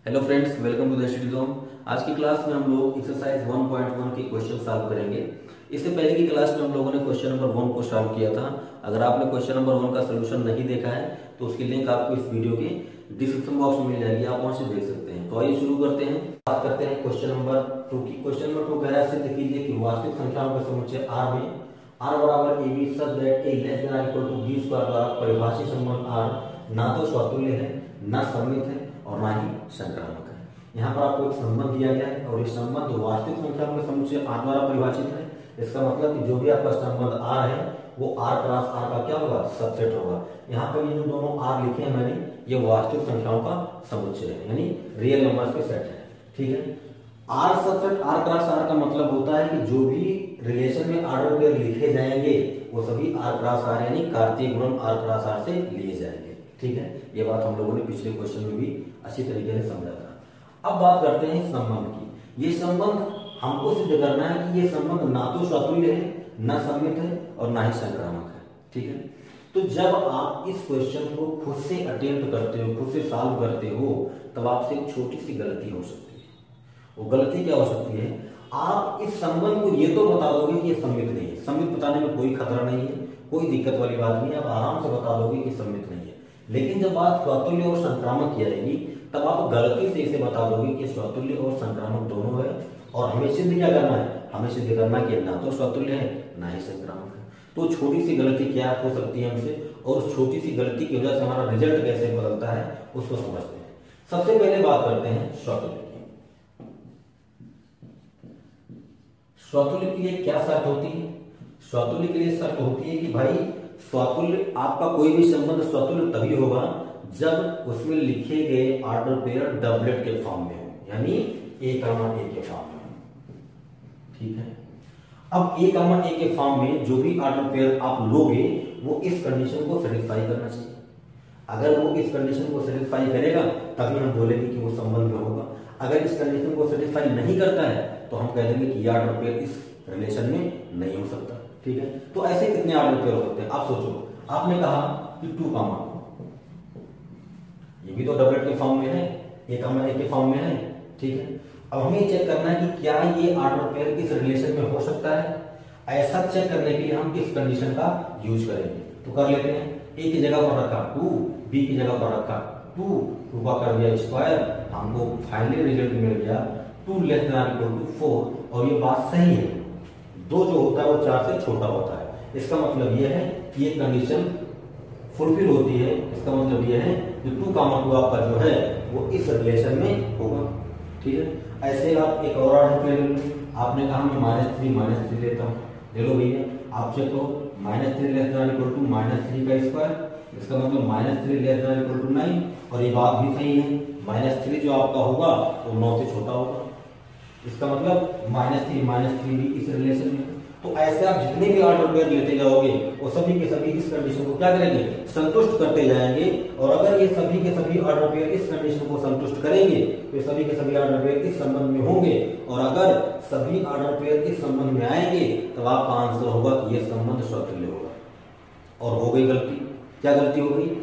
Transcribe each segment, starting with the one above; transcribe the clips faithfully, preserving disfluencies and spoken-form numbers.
Hello friends, welcome to the study zone. आज की class में हम लोग एक्सरसाइज वन पॉइंट वन के क्वेश्चन सॉल्व करेंगे। इससे पहले की क्लास में हम लोगों ने क्वेश्चन नंबर वन को सॉल्व किया था। अगर आपने क्वेश्चन नंबर वन का सोल्यूशन नहीं देखा है तो उसकी लिंक आपको इस वीडियो के डिस्क्रिप्शन बॉक्स में मिल जाएगी, आप वहां से देख सकते हैं। तो आइए शुरू करते हैं। बात करते हैं क्वेश्चन नंबर टू की। क्वेश्चन नंबर टू कह रहा है सिद्ध कीजिए कि वास्तविक संख्याओं का समुच्चय आर में आर बराबर A B such that A less than equal to B square द्वारा परिभाषित संबंध आर ना तो स्वतुल्य है, ना सममित है और ना ही संक्रामक है। यहाँ पर आपको एक संबंध दिया गया है और ये संबंध वास्तविक संख्याओं के समुच्चय आर द्वारा परिभाषित है। इसका मतलब कि जो भी आपका संबंध आर है वो आर क्रॉस आर का क्या होगा, सबसेट होगा। यहाँ पर ये जो दोनों आर लिखे हैं मैंने, ये वास्तविक संख्याओं का समुच्चय है, यानी रियल नंबर्स के सेट है। ठीक है, R subset R cross R का मतलब होता है कि जो भी रिलेशन में आर्डर पेयर लिखे जाएंगे वो सभी आर क्रॉस आर यानी कार्तीय गुणन आर क्रॉस आर से लिए जाएंगे। ठीक है, ये बात हम लोगों ने पिछले क्वेश्चन में भी अच्छी तरीके से समझा था। अब बात करते हैं संबंध की। ये संबंध हमको सिद्ध करना है कि ये संबंध ना तो स्वतुल्य है, ना सममित है और ना ही संक्रामक है। ठीक है, तो जब आप इस क्वेश्चन को खुद से अटेम्प्ट करते हो, खुद से सॉल्व करते हो, तब आपसे एक छोटी सी गलती हो सकती है। वो गलती क्या हो सकती है, आप इस संबंध को ये तो बता दोगे कि ये सममित नहीं है। सममित बताने में कोई खतरा नहीं है, कोई दिक्कत वाली बात नहीं है, आप आराम से बता दोगे कि सममित नहीं है। लेकिन जब बात स्वतुल्य और संक्रामक की आएगी तब आप गलती से इसे बता दोगे कि स्वतुल्य और संक्रामक दोनों है और हमें सिद्ध क्या करना है, हमें सिद्ध करना है कि ना तो स्वतुल्य है ना ही संक्रामक है। तो छोटी सी गलती क्या हो सकती है हमसे, और उस छोटी सी गलती की वजह से हमारा रिजल्ट कैसे बदलता है उसको समझते हैं। सबसे पहले बात करते हैं स्वतुल्य की। स्वतुल्य के लिए क्या शर्त होती है? स्वतुल्य के लिए शर्त होती है कि भाई स्वतुल्य, आपका कोई भी संबंध स्वतुल्य तभी होगा जब उसमें लिखे गए ऑर्डर पेयर डबलेट के फॉर्म में हो, यानी ए कामा ए के फॉर्म में हो। ठीक है, अब ए कामा ए के फॉर्म में जो भी ऑर्डर पेयर आप लोगे वो इस कंडीशन को सेटिस्फाई करना चाहिए। अगर वो इस कंडीशन को सेटिस्फाई करेगा तभी हम बोलेंगे कि वो संबंध में होगा। अगर इस कंडीशन को सेटिस्फाई नहीं करता है तो हम कह देंगे कि ये ऑर्डर पेयर इस रिलेशन में नहीं हो सकता। ठीक है, तो ऐसे कितने ऑर्डर पेयर हो सकते हैं आप सोचो। आपने कहा कि टू कामा, ये भी तो डबलेट के फॉर्म में है, ए कामा ए के फॉर्म में है। ठीक है, अब हमें चेक करना है कि क्या ये ऑर्डर पेयर इस रिलेशन में हो सकता है। ऐसा चेक करने के लिए हम किस कंडीशन का यूज करेंगे, तो कर लेते हैं। ए की जगह पर रखा टू, बी की जगह पर रखा टू, टू का कर दिया स्क्वायर, हमको फाइनली रिजल्ट मिल गया two less than equal to four. और ये बात सही है, दो जो होता है वो चार से छोटा होता है। इसका मतलब ये है कि ये कंडीशन फुलफिल होती है। इसका मतलब ये है कि टू कामा टू आपका जो है वो इस रिलेशन में होगा। ठीक है, ऐसे आप एक और ऑर्डर ले लो। आपने कहा मैं माइनस थ्री माइनस थ्री लेता हूँ, ले लो भैया। आप चेक करो, minus three less than equal to minus three का स्क्वायर, इसका मतलब minus three less than equal to nine. और ये बात भी सही है, माइनस थ्री जो आपका होगा वो नौ से छोटा होगा। इसका मतलब माइनस थ्री माइनस थ्री भी इस रिलेशन में। तो ऐसे आप जितने भी ऑर्डर पेयर लेते जाओगे वो सभी के सभी इस कंडीशन को क्या करेंगे, संतुष्ट करते जाएंगे। और अगर ये सभी के सभी ऑर्डर पेयर इस कंडीशन को संतुष्ट करेंगे तो सभी के सभी ऑर्डर पेयर इस संबंध में होंगे। और अगर सभी ऑर्डर पेयर इस संबंध में आएंगे तो आपका आंसर होगा कि यह संबंध स्वतुल्य होगा। और हो गई गलती। क्या गलती हो गई?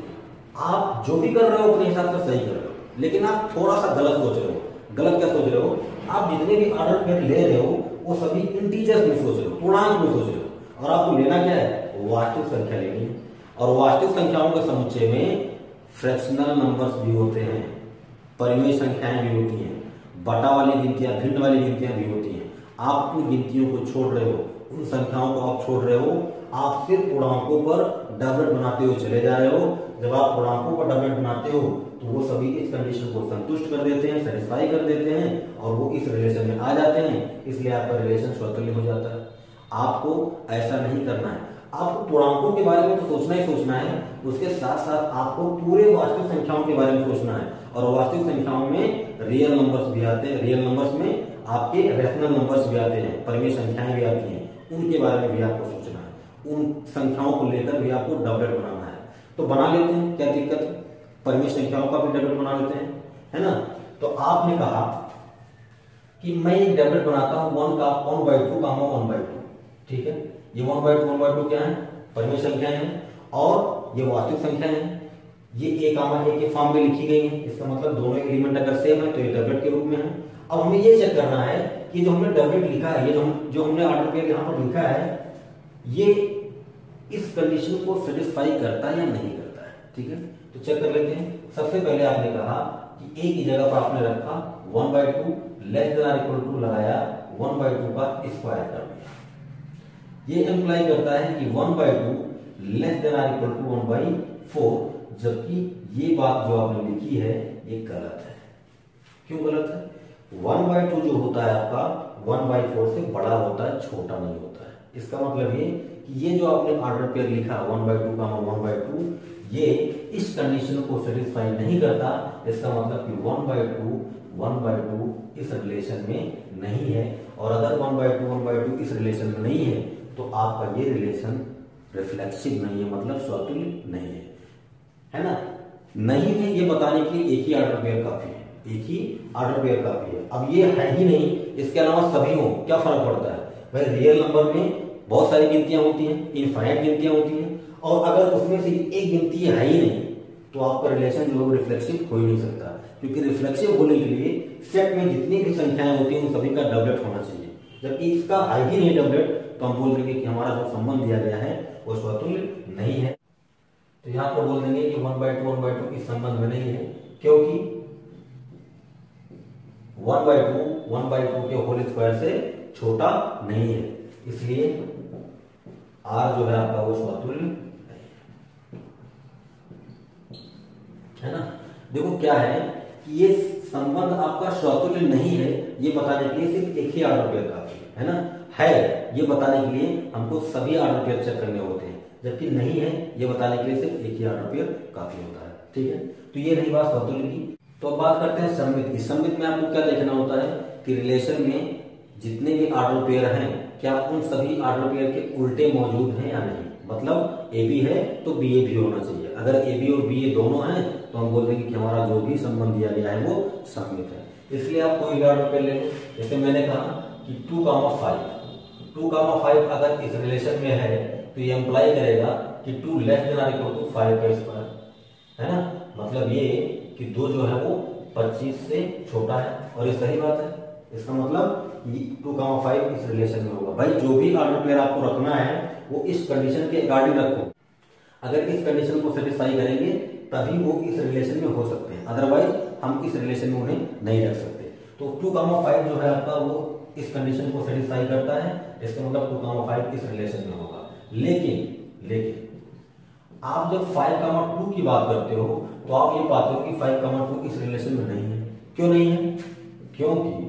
आप जो भी कर रहे हो अपने हिसाब से सही कर रहे हो, लेकिन आप थोड़ा सा गलत सोच रहे हो। गलत क्या सोच रहे हो? आप जितने भी ऑर्डर पेयर ले रहे हो वो सभी इंटीजर्स में सोच रहे हो, पूर्णांक में सोच रहे हो। और आपको लेना क्या है? वास्तविक संख्या लेनी है। और वास्तविक संख्याओं के समुच्चय में फ्रैक्शनल नंबर्स भी होते हैं, परिमेय संख्याएं भी होती हैं, बटा वाली गिनतियां, भिन्न वाली गिनतियां भी होती हैं। आप उन गिनतियों को छोड़ रहे हो, उन संख्याओं को आप छोड़ रहे हो। आप सिर्फ पूर्णांकों पर डबलेट बनाते हुए चले जा रहे हो। जब आप पूर्णांकों पर डबलेट बनाते हो तो वो सभी इस कंडीशन को संतुष्ट कर देते हैं, सेटिस्फाई कर देते हैं और वो इस रिलेशन में आ जाते हैं। इसलिए आपका रिलेशन स्वतुल्य हो जाता है। आपको ऐसा नहीं करना है। आपको पूर्णांकों के बारे में तो सोचना ही सोचना है, उसके साथ साथ आपको पूरे वास्तविक संख्याओं के बारे में सोचना है। और वास्तविक संख्याओं में रियल नंबर्स भी आते हैं, रियल नंबर्स में आपके रैशनल नंबर्स भी आते हैं, परिमेय संख्याएं भी आती हैं, उनके बारे में भी आपको सोचना है। उन संख्याओं को लेकर भी आपको डबलेट बनाना है। तो बना लेते हैं, क्या दिक्कत है? परिमेय संख्याओं का भी डबलेट बना लेते हैं, है ना। तो आपने कहा कि मैं एक डबलेट बनाता हूं वन का वन बाई टू का वन बाई टू। ठीक है, ये one by two one by two क्या है? परिमेय संख्याएं हैं और ये वास्तविक संख्याएं हैं। ये ए कामा ए के फॉर्म में लिखी गई है, इसका मतलब दोनों एलिमेंट अगर सेम है तो ये डबलेट के रूप में है। अब हमें ये चेक करना है कि जो हमने डबलेट लिखा है, ये जो हम जो हमने ऑर्डर पेयर यहाँ पर लिखा है, ये इस कंडीशन को सेटिस्फाई करता है या नहीं करता है। ठीक है, तो चेक कर लेते हैं। सबसे पहले आपने कहा कि ए की जगह पर आपने रखा one by two, less than or equal to लगाया वन बाई टू का स्क्वायर कर दिया। ये इंप्लाई करता है कि one by two less than or equal to one by four, जबकि ये बात जो आपने लिखी है ये गलत है। क्यों गलत है? वन बाई टू जो होता है आपका वन बाई फोर से बड़ा होता है, छोटा नहीं होता है। इसका मतलब ये कि ये जो आपने ऑर्डर पेयर लिखा वन बाई टू का वन बाई टू, ये इस कंडीशन को सेटिस्फाई नहीं करता। इसका मतलब कि one by two one by two इस रिलेशन में नहीं है, और अगर one by two one by two इस रिलेशन में नहीं है तो आपका ये रिलेशन रिफ्लेक्सिव नहीं है, मतलब स्वतुल्य नहीं है, है ना। नहीं है ये बताने के लिए एक ही ऑर्डर पेयर काफी है, एक ही ऑर्डर पेयर काफी है। अब ये है ही नहीं, इसके अलावा सभी हो, क्या फर्क पड़ता है भाई? रियल नंबर में बहुत सारी गिनतियां होती हैं, इनफाइनाइट गिनतियां होती हैं, और अगर उसमें से एक गिनती है ही नहीं तो आपका रिलेशन जो है रिफ्लेक्सिव हो ही नहीं सकता, क्योंकि रिफ्लेक्सिव होने के लिए सेट में जितनी भी संख्याएं होती हैं उन सभी का डबलेट होना चाहिए। जबकि इसका है ही नहीं डबलेट, तो हम बोल देंगे कि हमारा जो संबंध दिया गया है वो स्वतुल्य नहीं है। तो यहां पर बोल देंगे कि one by two one by two इस संबंध में नहीं है, क्योंकि one by two one by two के होल स्क्वायर से छोटा नहीं है, इसलिए आर जो है आपका वो स्वतुल्य नहीं है ना। देखो क्या है कि ये संबंध आपका स्वतुल्य नहीं है, ये बताने के लिए सिर्फ एक ही ऑर्डर पेयर काफी है ना। है ये बताने के लिए हमको सभी ऑर्डर पेयर चेक करने होते हैं, जबकि नहीं है ये बताने के लिए सिर्फ एक ही ऑर्डर पेयर काफी होता है। ठीक है, तो ये रही बात स्वतुल्य की। तो अब बात करते हैं सममित की। सममित में आपको क्या देखना होता है कि रिलेशन में जितने भी ऑर्डर पेयर हैं, क्या उन सभी ऑर्डर पेयर के उल्टे मौजूद हैं या नहीं। मतलब ए बी है तो बी ए भी होना चाहिए। अगर ए बी और बी ए दोनों हैं तो हम बोल देंगे कि हमारा जो भी संबंध दिया गया है वो सममित है। इसलिए आप कोई भी ऑर्डर पेयर ले लो, जैसे मैंने कहा कि two comma five, two comma five अगर इस रिलेशन में है तो ये इंप्लाई करेगा कि two less than or equal to five का स्क्वायर, है ना। मतलब ये कि दो जो है वो पच्चीस से छोटा है, और ये सही बात है। इसका मतलब टू कामा फाइव इस रिलेशन में होगा। भाई जो भी ऑर्डर पेयर आपको रखना है वो इस कंडीशन के अकॉर्डिंग रखो। अगर इस कंडीशन को सेटिस्फाई करेंगे तभी वो इस रिलेशन में हो सकते हैं, अदरवाइज हम इस रिलेशन में उन्हें नहीं रख सकते। तो टू कामा फाइव जो है आपका वो इस कंडीशन को सेटिस्फाई करता है, इसका मतलब टू कामा फाइव इस रिलेशन में होगा। लेकिन लेकिन आप जब फाइव कामा टू की बात करते हो तो आप ये पाते हो कि फाइव कामा टू इस रिलेशन में नहीं है। क्यों नहीं है? क्योंकि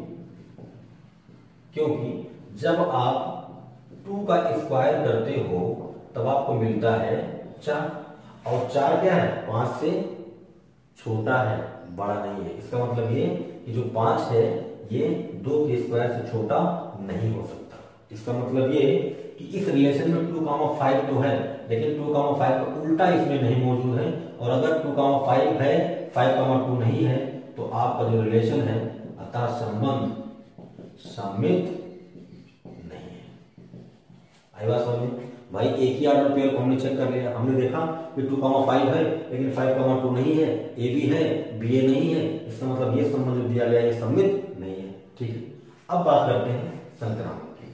क्योंकि जब आप टू का स्क्वायर करते हो तब आपको मिलता है चार, और चार क्या है? पांच से छोटा है, बड़ा नहीं है। इसका मतलब ये कि जो पांच है ये दो के स्क्वायर से छोटा नहीं हो सकता। इसका मतलब ये कि इस रिलेशन में टू कामा फाइव तो है, लेकिन टू कामा फाइव का उल्टा इसमें नहीं मौजूद है। और अगर टू कामा फाइव है, फाइव कामा टू नहीं है, तो आपका जो रिलेशन है अतः संबंध सममित नहीं है। आई बात समझ में? भाई एक ही ऑर्डर पेयर को हमने चेक कर लिया, हमने देखा कि टू कामा फाइव है लेकिन फाइव कामा टू नहीं है, ए बी है बी ए नहीं है। इसका मतलब ये संबंध जो दिया गया है सममित नहीं है। ठीक है, अब बात करते हैं संक्रामक की।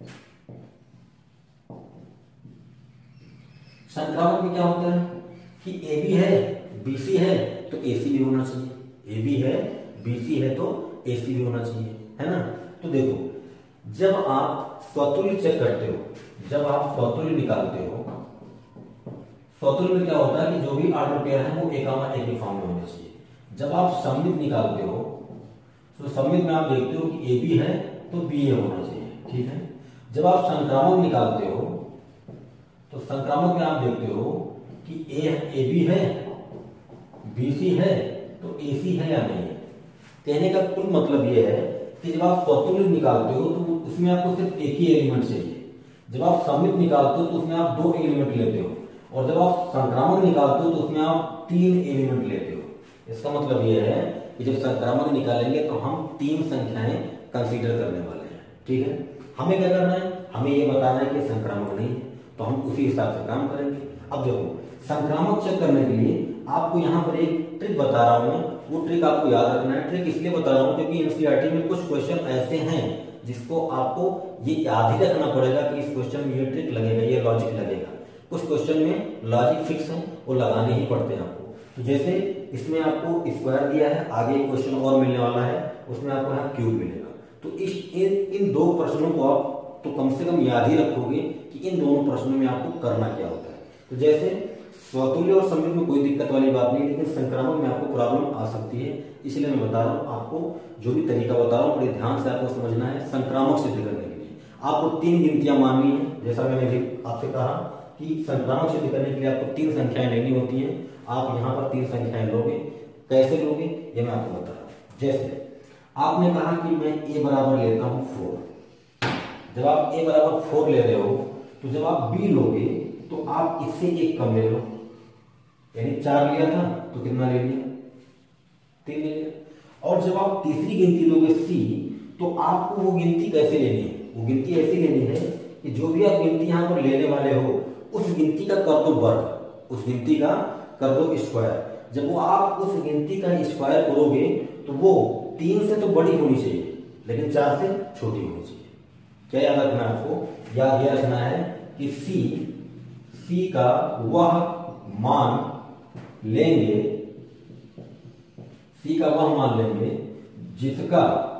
संक्रामक में क्या होता है कि ए बी है बी सी है तो ए सी भी होना चाहिए, ए बी है बी सी है तो ए सी भी होना चाहिए, है ना। तो देखो जब आप स्वतुल्य चेक करते हो, जब आप स्वतुल्य निकालते हो, स्वतुल्य में क्या होता है कि जो भी ऑर्डर पेयर है वो एक कामा एक के फॉर्म में होना चाहिए। जब आप सममित निकालते हो तो सममित में आप देखते हो कि ए बी है तो बी ए होना चाहिए। ठीक है, जब आप संक्रामक निकालते हो तो संक्रामक में आप देखते हो कि ए ए बी है बी सी है तो ए सी है या नहीं है। कहने का कुल मतलब यह है कि जब आप स्वतुल्य निकालते हो तो उसमें आपको सिर्फ एक ही एलिमेंट चाहिए। जब आप सममित निकालते हो तो उसमें आप दो एलिमेंट लेते हो, और जब आप संक्रामक निकालते हो तो उसमें आप तीन एलिमेंट लेते हो। इसका मतलब यह है कि जब संक्रामक निकालेंगे तो हम तीन संख्याएं कंसीडर करने वाले हैं। ठीक है, हमें क्या करना है? हमें यह बताना है कि संक्रामक नहीं है, तो हम उसी हिसाब से काम करेंगे। अब देखो संक्रामक चेक करने के लिए आपको यहाँ पर एक ट्रिक बता रहा हूँ मैं, वो ट्रिक आपको याद रखना है। ट्रिक इसलिए बता रहा हूँ क्योंकि एनसीईआरटी में कुछ क्वेश्चन ऐसे हैं जिसको आपको ये याद ही रखना पड़ेगा कि इस क्वेश्चन में ये ट्रिक लगेगा, ये लॉजिक लगेगा। कुछ क्वेश्चन में लॉजिक फिक्स है, वो लगाने ही पड़ते हैं आपको। तो जैसे इसमें आपको स्क्वायर दिया है, आगे एक क्वेश्चन और मिलने वाला है, उसमें आपको यहाँ क्यूब मिलेगा। तो इस इन, इन दो प्रश्नों को आप तो कम से कम याद ही रखोगे कि इन दोनों प्रश्नों में आपको करना क्या होता है। तो जैसे स्वतुल्य और सममित में कोई दिक्कत वाली बात नहीं, लेकिन संक्रामक में आपको प्रॉब्लम आ सकती है, इसलिए मैं बता रहा हूँ आपको। जो भी तरीका बता रहा हूँ बड़े ध्यान से आपको समझना है। संक्रामक सिद्ध करने के लिए आपको तीन गिनतियां माननी है, जैसा मैंने भी आपसे कहा कि संक्रामक सिद्ध करने के लिए आपको तीन संख्याएं लेनी होती हैं। आप यहाँ पर तीन संख्याएं लोगे, कैसे लोगे ये मैं आपको बता रहा हूँ। जैसे आपने कहा कि मैं ए बराबर लेता हूँ फोर। जब आप ए बराबर फोर ले रहे हो तो जब आप बी लोगे तो आप इससे एक कम ले लो, यानी चार लिया था तो कितना ले लिया, तीन ले लिया। और जब आप तीसरी गिनती लोगे सी, तो आपको वो गिनती कैसे लेनी है, वो गिनती ऐसी लेनी है कि जो भी आप गिनती यहाँ पर लेने वाले हो उस गिनती का कर दो वर्ग, उस गिनती का कर दो स्क्वायर। जब वो आप उस गिनती का स्क्वायर करोगे तो वो तीन से तो बड़ी होनी चाहिए लेकिन चार से छोटी होनी चाहिए। क्या याद रखना है आपको, याद ये रखना है कि सी सी का वह मान लेंगे, सी का वह मान लेंगे जिसका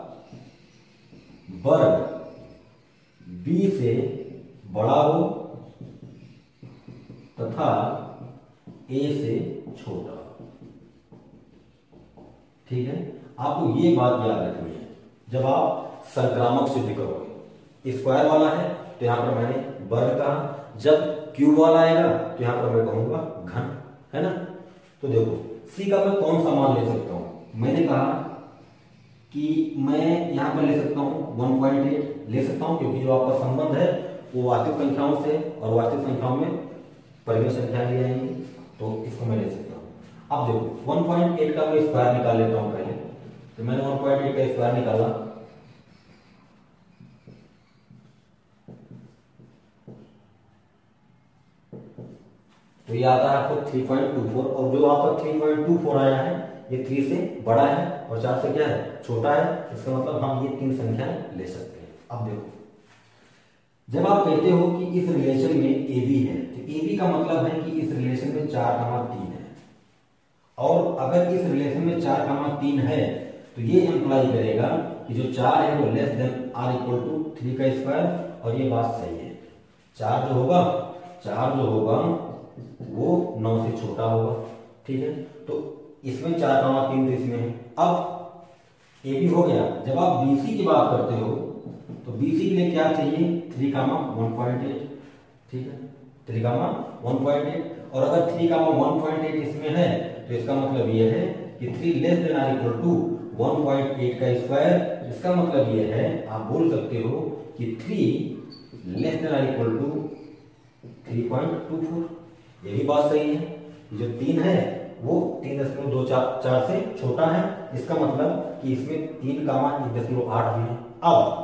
वर्ग बी से बड़ा हो तथा ए से छोटा हो। ठीक है, आपको ये बात याद रखनी है जब आप संक्रामक सिद्ध करोगे। स्क्वायर वाला है तो यहां पर मैंने वर्ग कहा, जब क्यूब वाला आएगा तो यहां पर मैं कहूंगा घन, है ना। तो देखो सी का मैं कौन सा मान ले सकता हूं, मैंने कहा कि मैं यहां पर ले सकता हूं वन पॉइंट एट ले सकता हूं, क्योंकि जो आपका संबंध है वो वास्तविक संख्याओं से और वास्तविक संख्याओं में परिमेय संख्या ली जाएंगी, तो इसको मैं ले सकता हूं। अब देखो वन पॉइंट एट का मैं स्क्वायर निकाल लेता हूं पहले। तो मैंने वन पॉइंट एट का स्क्वायर निकाला, तो ये आता है आपको थ्री पॉइंट टू फोर, और जो आपका थ्री पॉइंट टू फोर आया है ये थ्री से बड़ा है और चार से क्या है, छोटा है। इसका मतलब हम ये तीन संख्याएं ले सकते हैं। अब देखो जब आप कहते हो कि इस रिलेशन में ए बी है, तो ए बी का मतलब है कि इस रिलेशन में चार कामा तीन है, और अगर इस रिलेशन में चार कामा तीन है तो ये इंप्लाई करेगा कि जो चार है वो less than or equal to three का स्क्वायर, और ये बात सही है। चार जो होगा चार जो होगा वो नौ से छोटा होगा। ठीक है, तो इसमें चार कामा तीन इसमें है। अब ए बी हो गया। जब आप बीसी की बात करते हो तो बीसी के लिए क्या चाहिए, three comma one point eight. ठीक है, three comma one point eight, और अगर three comma one point eight इसमें है तो इसका मतलब ये है कि three less than or equal to one point eight का स्क्वायर। इसका मतलब ये है, आप बोल सकते हो कि three less than or equal to three point two four. ये भी बात सही है, जो तीन है वो तीन दशमलव दो चार चार से छोटा है। इसका मतलब कि इसमें तीन कामा एक दशमलव आठ भी है। अब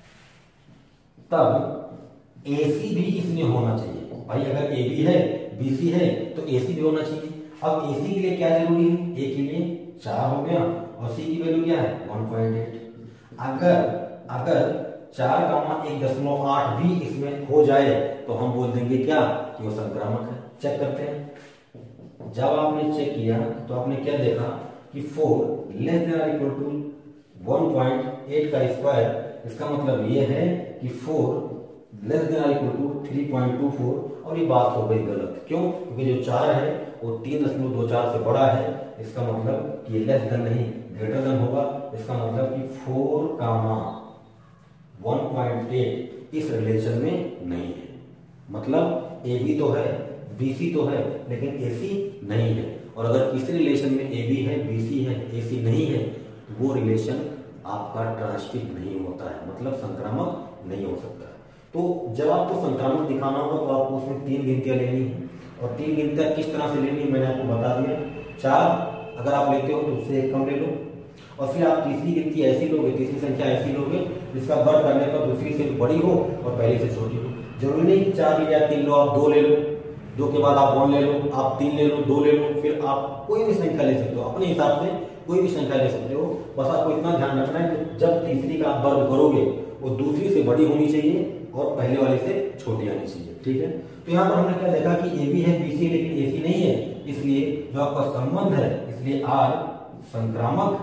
तब एसी भी इसमें होना चाहिए भाई। अगर ए बी है बीसी है तो एसी भी होना चाहिए। अब एसी के लिए क्या जरूरी है, ए के लिए चार हो गया और सी की वैल्यू क्या है वन पॉइंट एट। अगर अगर चार कामा एक दशमलव आठ भी इसमें हो जाए तो हम बोल देंगे क्या कि वो संक्रामक है। चेक करते हैं। जब आपने चेक किया तो आपने क्या देखा कि four less than or equal to one point eight का स्क्वायर। इसका मतलब ये है कि four less than or equal to three point two four, और ये बात हो गई गलत। क्यों, क्योंकि जो चार है वो तीन दशमलव दो चार से बड़ा है। इसका मतलब कि ये लेस देन नहीं ग्रेटर देन होगा। इसका मतलब कि four comma one point eight इस रिलेशन में नहीं है। मतलब ए बी तो है, बी सी तो है, लेकिन ए सी नहीं है। और अगर किसी रिलेशन में ए बी है, बी सी है, ए सी नहीं है, तो वो रिलेशन आपका ट्रांसटिव नहीं होता है, मतलब संक्रामक नहीं हो सकता है। तो जब आपको संक्रामक दिखाना होगा तो आपको उसमें तीन गिनतियां लेनी है, और तीन गिनतियां किस तरह से लेनी है मैंने आपको बता दिया। चार अगर आप लेते हो तो उससे एक कम ले लो, और फिर आप तीसरी गिनती ऐसी लोगे, तीसरी संख्या ऐसी लोगे जिसका वर्ग करने पर दूसरी से बड़ी हो और पहली से छोटी हो। जरूरी नहीं कि चार या तीन लो, आप दो ले लो। दो के बाद आप वन ले लो, आप तीन ले लो, दो ले लो, फिर आप कोई भी संख्या ले सकते हो अपने हिसाब से, कोई भी संख्या ले सकते हो। बस आपको इतना ध्यान रखना है कि जब तीसरी का आप वर्ग करोगे वो दूसरी से बड़ी होनी चाहिए और पहले वाले से छोटी आनी चाहिए, ठीक है। तो यहाँ पर हमने क्या देखा कि ए बी है, बी सी लेकिन ए सी नहीं है, इसलिए जो आपका संबंध है, इसलिए आर संक्रामक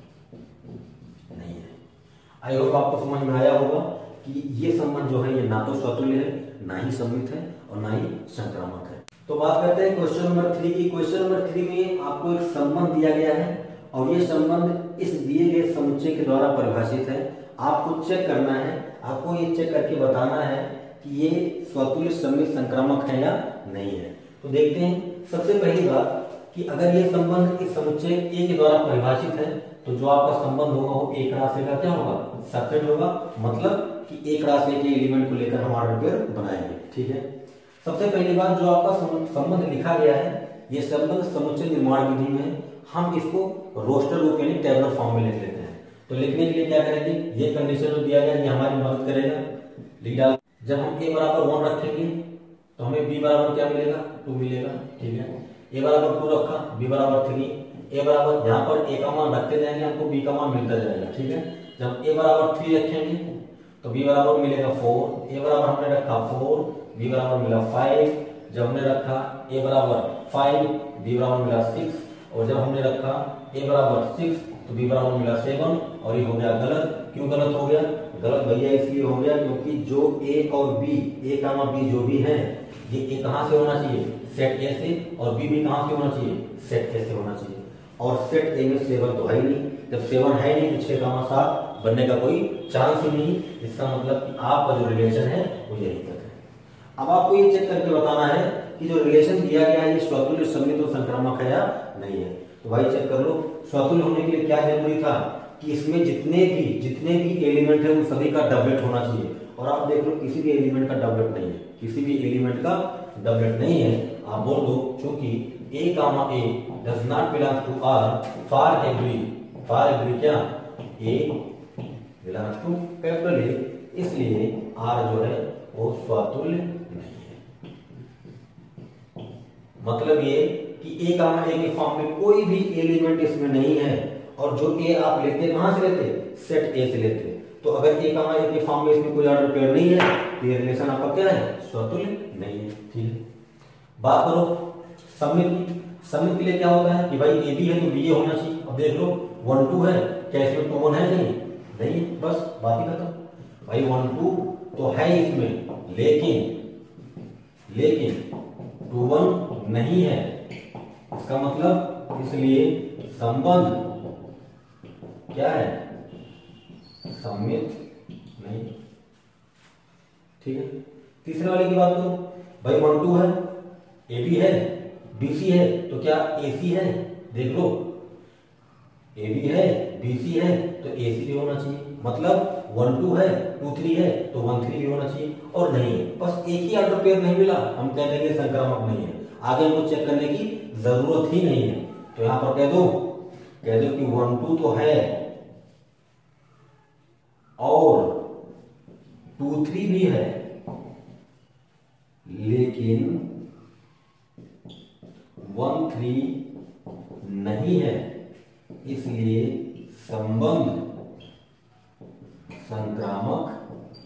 नहीं है। आई होप आपको समझ में आया होगा कि ये संबंध जो है ये ना तो स्वतुल्य है, ना ही सममित है और ना ही संक्रामक है। तो बात करते हैं क्वेश्चन नंबर थ्री की। क्वेश्चन नंबर थ्री में आपको एक संबंध दिया गया है और ये संबंध इस दिए गए समुच्चय के द्वारा परिभाषित है। आपको चेक करना है, आपको ये चेक करके बताना है कि ये स्वतुल्य, सममित, संक्रामक है या नहीं है। तो देखते हैं सबसे पहली बात कि अगर ये संबंध इस समुच्चय ए के द्वारा परिभाषित है तो जो आपका संबंध होगा वो एक राशि का क्या होगा, सेपरेट होगा, मतलब कि एक राशि के एलिमेंट को लेकर हम ऑर्डर पेयर बनाएंगे, ठीक है। सबसे पहली बात, जो आपका संबंध लिखा गया है ये संबंध समुच्चय निर्माण विधि में हम इसको रोस्टर रूप यानी टेबलर फॉर्म में लिख लेते हैं। तो लिखने के लिए क्या करेंगे, ये कंडीशन जो दिया गया है ये हमारी मदद करेगा, लिख डाल। जब हम ए बराबर वन रखेंगे तो हमें बी बराबर क्या मिलेगा, टू मिलेगा, ठीक है। ए बराबर टू रखा, बी बराबर थ्री, ए बराबर यहाँ पर ए का मान रखते जाएंगे, हमको बी का मान मिलता जाएगा, ठीक है। जब ए बराबर थ्री रखेंगे तो बी बराबर मिलेगा फोर, ए बराबर हमने रखा फोर, बी बराबर मिला फाइव, जब हमने रखा ए बराबर फाइव, बी बराबर मिला सिक्स, और जब हमने रखा ए बराबर सिक्स तो बी बराबर मिला सेवन, और ये हो गया गलत। क्यों गलत हो गया, गलत भैया इसलिए हो गया क्योंकि जो ए और बी, ए कामा बी जो भी है ये ए कहां से होना चाहिए, सेट ए से, और बी भी कहां से होना चाहिए, सेट ए से होना चाहिए। और सेट ए में सेवन तो है ही नहीं, जब सेवन है नहीं तो छह कामा सात बनने का कोई चांस ही नहीं। इसका मतलब कि आपका जो रिलेशन है वो यही तक है। अब आपको ये चेक करके बताना है कि जो रिलेशन दिया गया है ये स्वतुल्य, सममित और संक्रामक है या नहीं है। तो भाई चेक कर लो, स्वतुल्य होने के लिए क्या जरूरी था कि इसमें जितने भी जितने भी एलिमेंट है उन सभी का डबलेट होना चाहिए। और आप देख लो किसी भी एलिमेंट का डबलेट नहीं है, किसी भी एलिमेंट का डबलेट नहीं है। आप बोल दो चूंकि A comma A does not belong to R for every, for every क्या A belongs to capital A, इसलिए आर जो है वो स्वतुल्य नहीं है। मतलब ये कि ए कामा ए के फॉर्म में कोई भी एलिमेंट इसमें नहीं है, और जो ए आप लेते कहां से लेते, सेट ए से लेते। तो अगर ए कामा ए के फॉर्म में इसमें कोई ऑर्डर पेयर नहीं है तो ये रिलेशन आपका क्या है, स्वतुल्य नहीं है, ठीक है। बात करो सममित की। सममित के लिए क्या होता है कि भाई ए बी है तो बी ए होना चाहिए। अब देख लो वन टू है, क्या इसमें टू वन है, नहीं नहीं, बस बात ही खत्म। भाई वन टू तो है इसमें, लेकिन लेकिन टू वन नहीं है, इसका मतलब इसलिए संबंध क्या है, सममित नहीं, ठीक है। तीसरे वाले की बात करो, भाई वन टू है, ए बी है, बी सी है, तो क्या ए सी है, देख लो ए बी है, बी सी है तो ए सी भी होना चाहिए। मतलब वन टू है, टू थ्री है तो वन थ्री भी होना चाहिए, और नहीं है, बस एक ही ऑर्डर पेयर नहीं मिला, हम कह देंगे संक्रामक नहीं है। आगे हमको चेक करने की जरूरत ही नहीं है। तो यहां पर कह दो कह दो कि वन टू तो है और टू थ्री भी है, लेकिन वन थ्री नहीं है, इसलिए संबंध संक्रामक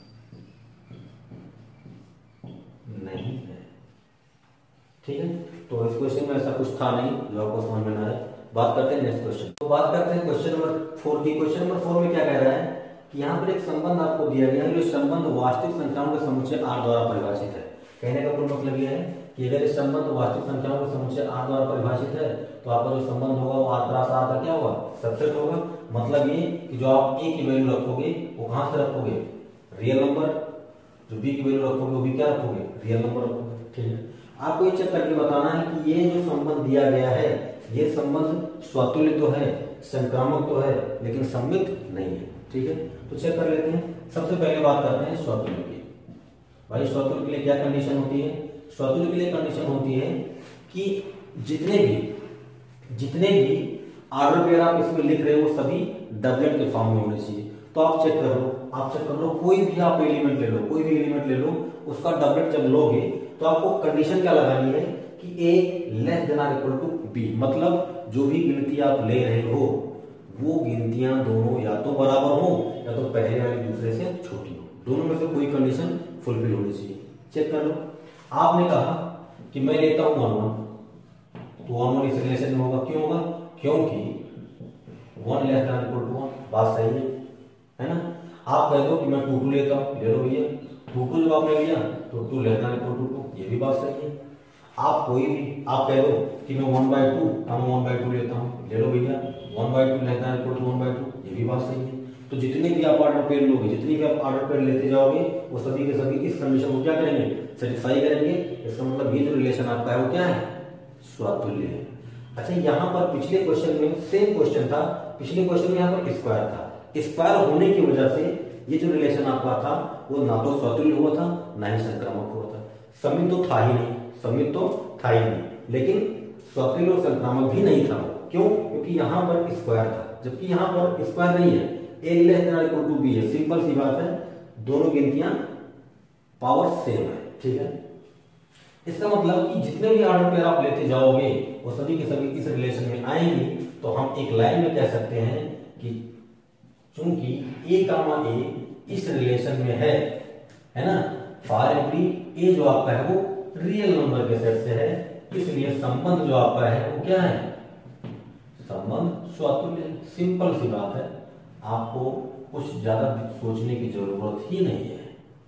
नहीं है, ठीक है। तो इस क्वेश्चन में ऐसा कुछ था नहीं जो आपको समझ में ना आए। बात करते हैं नेक्स्ट क्वेश्चन। तो बात करते हैं क्वेश्चन नंबर फोर की। क्वेश्चन नंबर फोर में क्या कह रहा है कि यहाँ पर एक संबंध आपको दिया गया है, जो संबंध वास्तविक संख्याओं के समुच्चय आर द्वारा परिभाषित है। कहने का पूर्ण मतलब यह है कि अगर इस संबंध वास्तविक संख्याओं के समुच्चय आर द्वारा परिभाषित है तो आपका जो संबंध होगा वो आर प्लस आर का क्या होगा, सबसेट होगा। मतलब ये कि जो आप ए की वैल्यू रखोगे वो कहां से रखोगे, रियल नंबर, जो बी की वैल्यू रखोगे वो भी क्या रखोगे, रियल नंबर रखोगे, ठीक है। आपको ये चेक करके बताना है कि ये जो संबंध दिया गया है ये संबंध स्वतुल्य तो है, संक्रामक तो है, लेकिन सममित नहीं है, ठीक है। तो चेक कर लेते हैं। सबसे पहले बात करते हैं स्वतुल्य की। भाई स्वतुल्य के लिए क्या कंडीशन होती है, स्वतुल्य के लिए कंडीशन होती है कि जितने भी जितने भी ऑर्डर पेयर आप इसमें लिख रहे हो वो सभी डबलेट के फॉर्म में होने चाहिए। तो आप चेक कर लो आप चेक कर लो, कोई भी आप एलिमेंट ले लो, कोई भी एलिमेंट ले लो, उसका डबलेट जब लोगे तो आपको कंडीशन क्या लगानी है कि A less than or equal to B, मतलब जो भी गिनती आप ले रहे हो वो गिनतियां दोनों या तो बराबर हो या तो पहले वाली दूसरे से छोटी हो, दोनों में से कोई कंडीशन फुलफिल होनी चाहिए। चेक कर लो, आपने कहा कि मैं लेता हूं वन वन, तो वन वन इस रिलेशन में होगा, क्यों होगा, क्योंकि one less than equal to one, बात सही है है ना। आप कह दो कि मैं टू टू लेता हूं, ले लो भैया, टू टू जब आपने लिया तो two less than equal to two, ये भी बात सही है। आप कोई भी आप कह दो कि मैं वन बाई टू हम वन बाई टू लेता हूँ, ले लो भैया, one by two less than equal to one by two, ये भी बात सही है। तो जितने भी आप ऑर्डर पेयर लोगे, जितनी भी आप ऑर्डर पेयर लेते जाओगे, वो सभी के सभी इस कंडीशन को क्या करेंगे, सेटिस्फाई करेंगे। इसका मतलब ये जो रिलेशन आपका है वो क्या है, स्वतुल्य है। अच्छा, यहाँ पर पिछले क्वेश्चन में सेम क्वेश्चन था, पिछले क्वेश्चन में यहाँ पर स्क्वायर था, स्क्वायर होने की वजह से ये जो रिलेशन आपका था वो ना तो स्वतुल्य हुआ था ना ही संक्रामक हुआ था। समित तो था ही नहीं, समित तो था ही नहीं, लेकिन स्वतुल्य और संक्रामक भी नहीं था। क्यों, क्योंकि यहाँ पर स्क्वायर था, जबकि यहाँ पर स्क्वायर नहीं है, A less than equal to B है, सिंपल सी बात है, दोनों गिनतियां पावर सेम है, ठीक है। इसका मतलब कि जितने भी ऑर्डर पेयर आप लेते जाओगे वो सभी के सभी इस रिलेशन में आएंगे। तो हम एक लाइन में कह सकते हैं कि चूंकि ए कामा ए इस रिलेशन में है है ना, फॉर एवरी ए जो आपका है वो रियल नंबर के सेट से है, इसलिए संबंध जो आपका है वो क्या है, संबंध स्वतुल्य। सिंपल सी बात है, आपको कुछ ज्यादा सोचने की जरूरत ही नहीं है,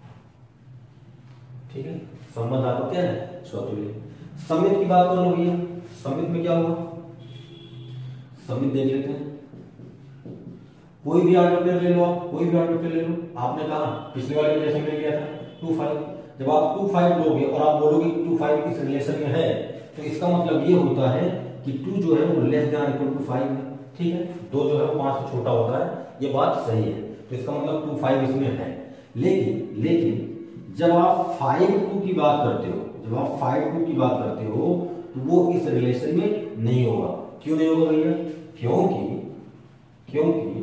ठीक है। संबंध आपका क्या है, स्वतुल्य। समित की बात कर लो भैया, समित में क्या हुआ, समित देख लेते हैं। कोई भी ऑर्डर पेयर ले लो, आप कोई भी ऑर्डर पेयर ले लो, आपने कहा पिछले वाले में जैसे मैंने लिया था टू फाइव, जब आप टू फाइव लोगे और आप बोलोगे टू फाइव इस रिलेशन में है, तो इसका मतलब ये होता है कि टू जो है वो less than equal to five है, ठीक है। दो जो है वो पांच से छोटा होता है, ये बात सही है, तो इसका मतलब टू फाइव इसमें है। लेकिन लेकिन जब आप फाइव टू की बात करते हो, जब आप फाइव टू की बात करते हो तो वो इस रिलेशन में नहीं होगा। क्यों नहीं होगा भैया, क्योंकि क्योंकि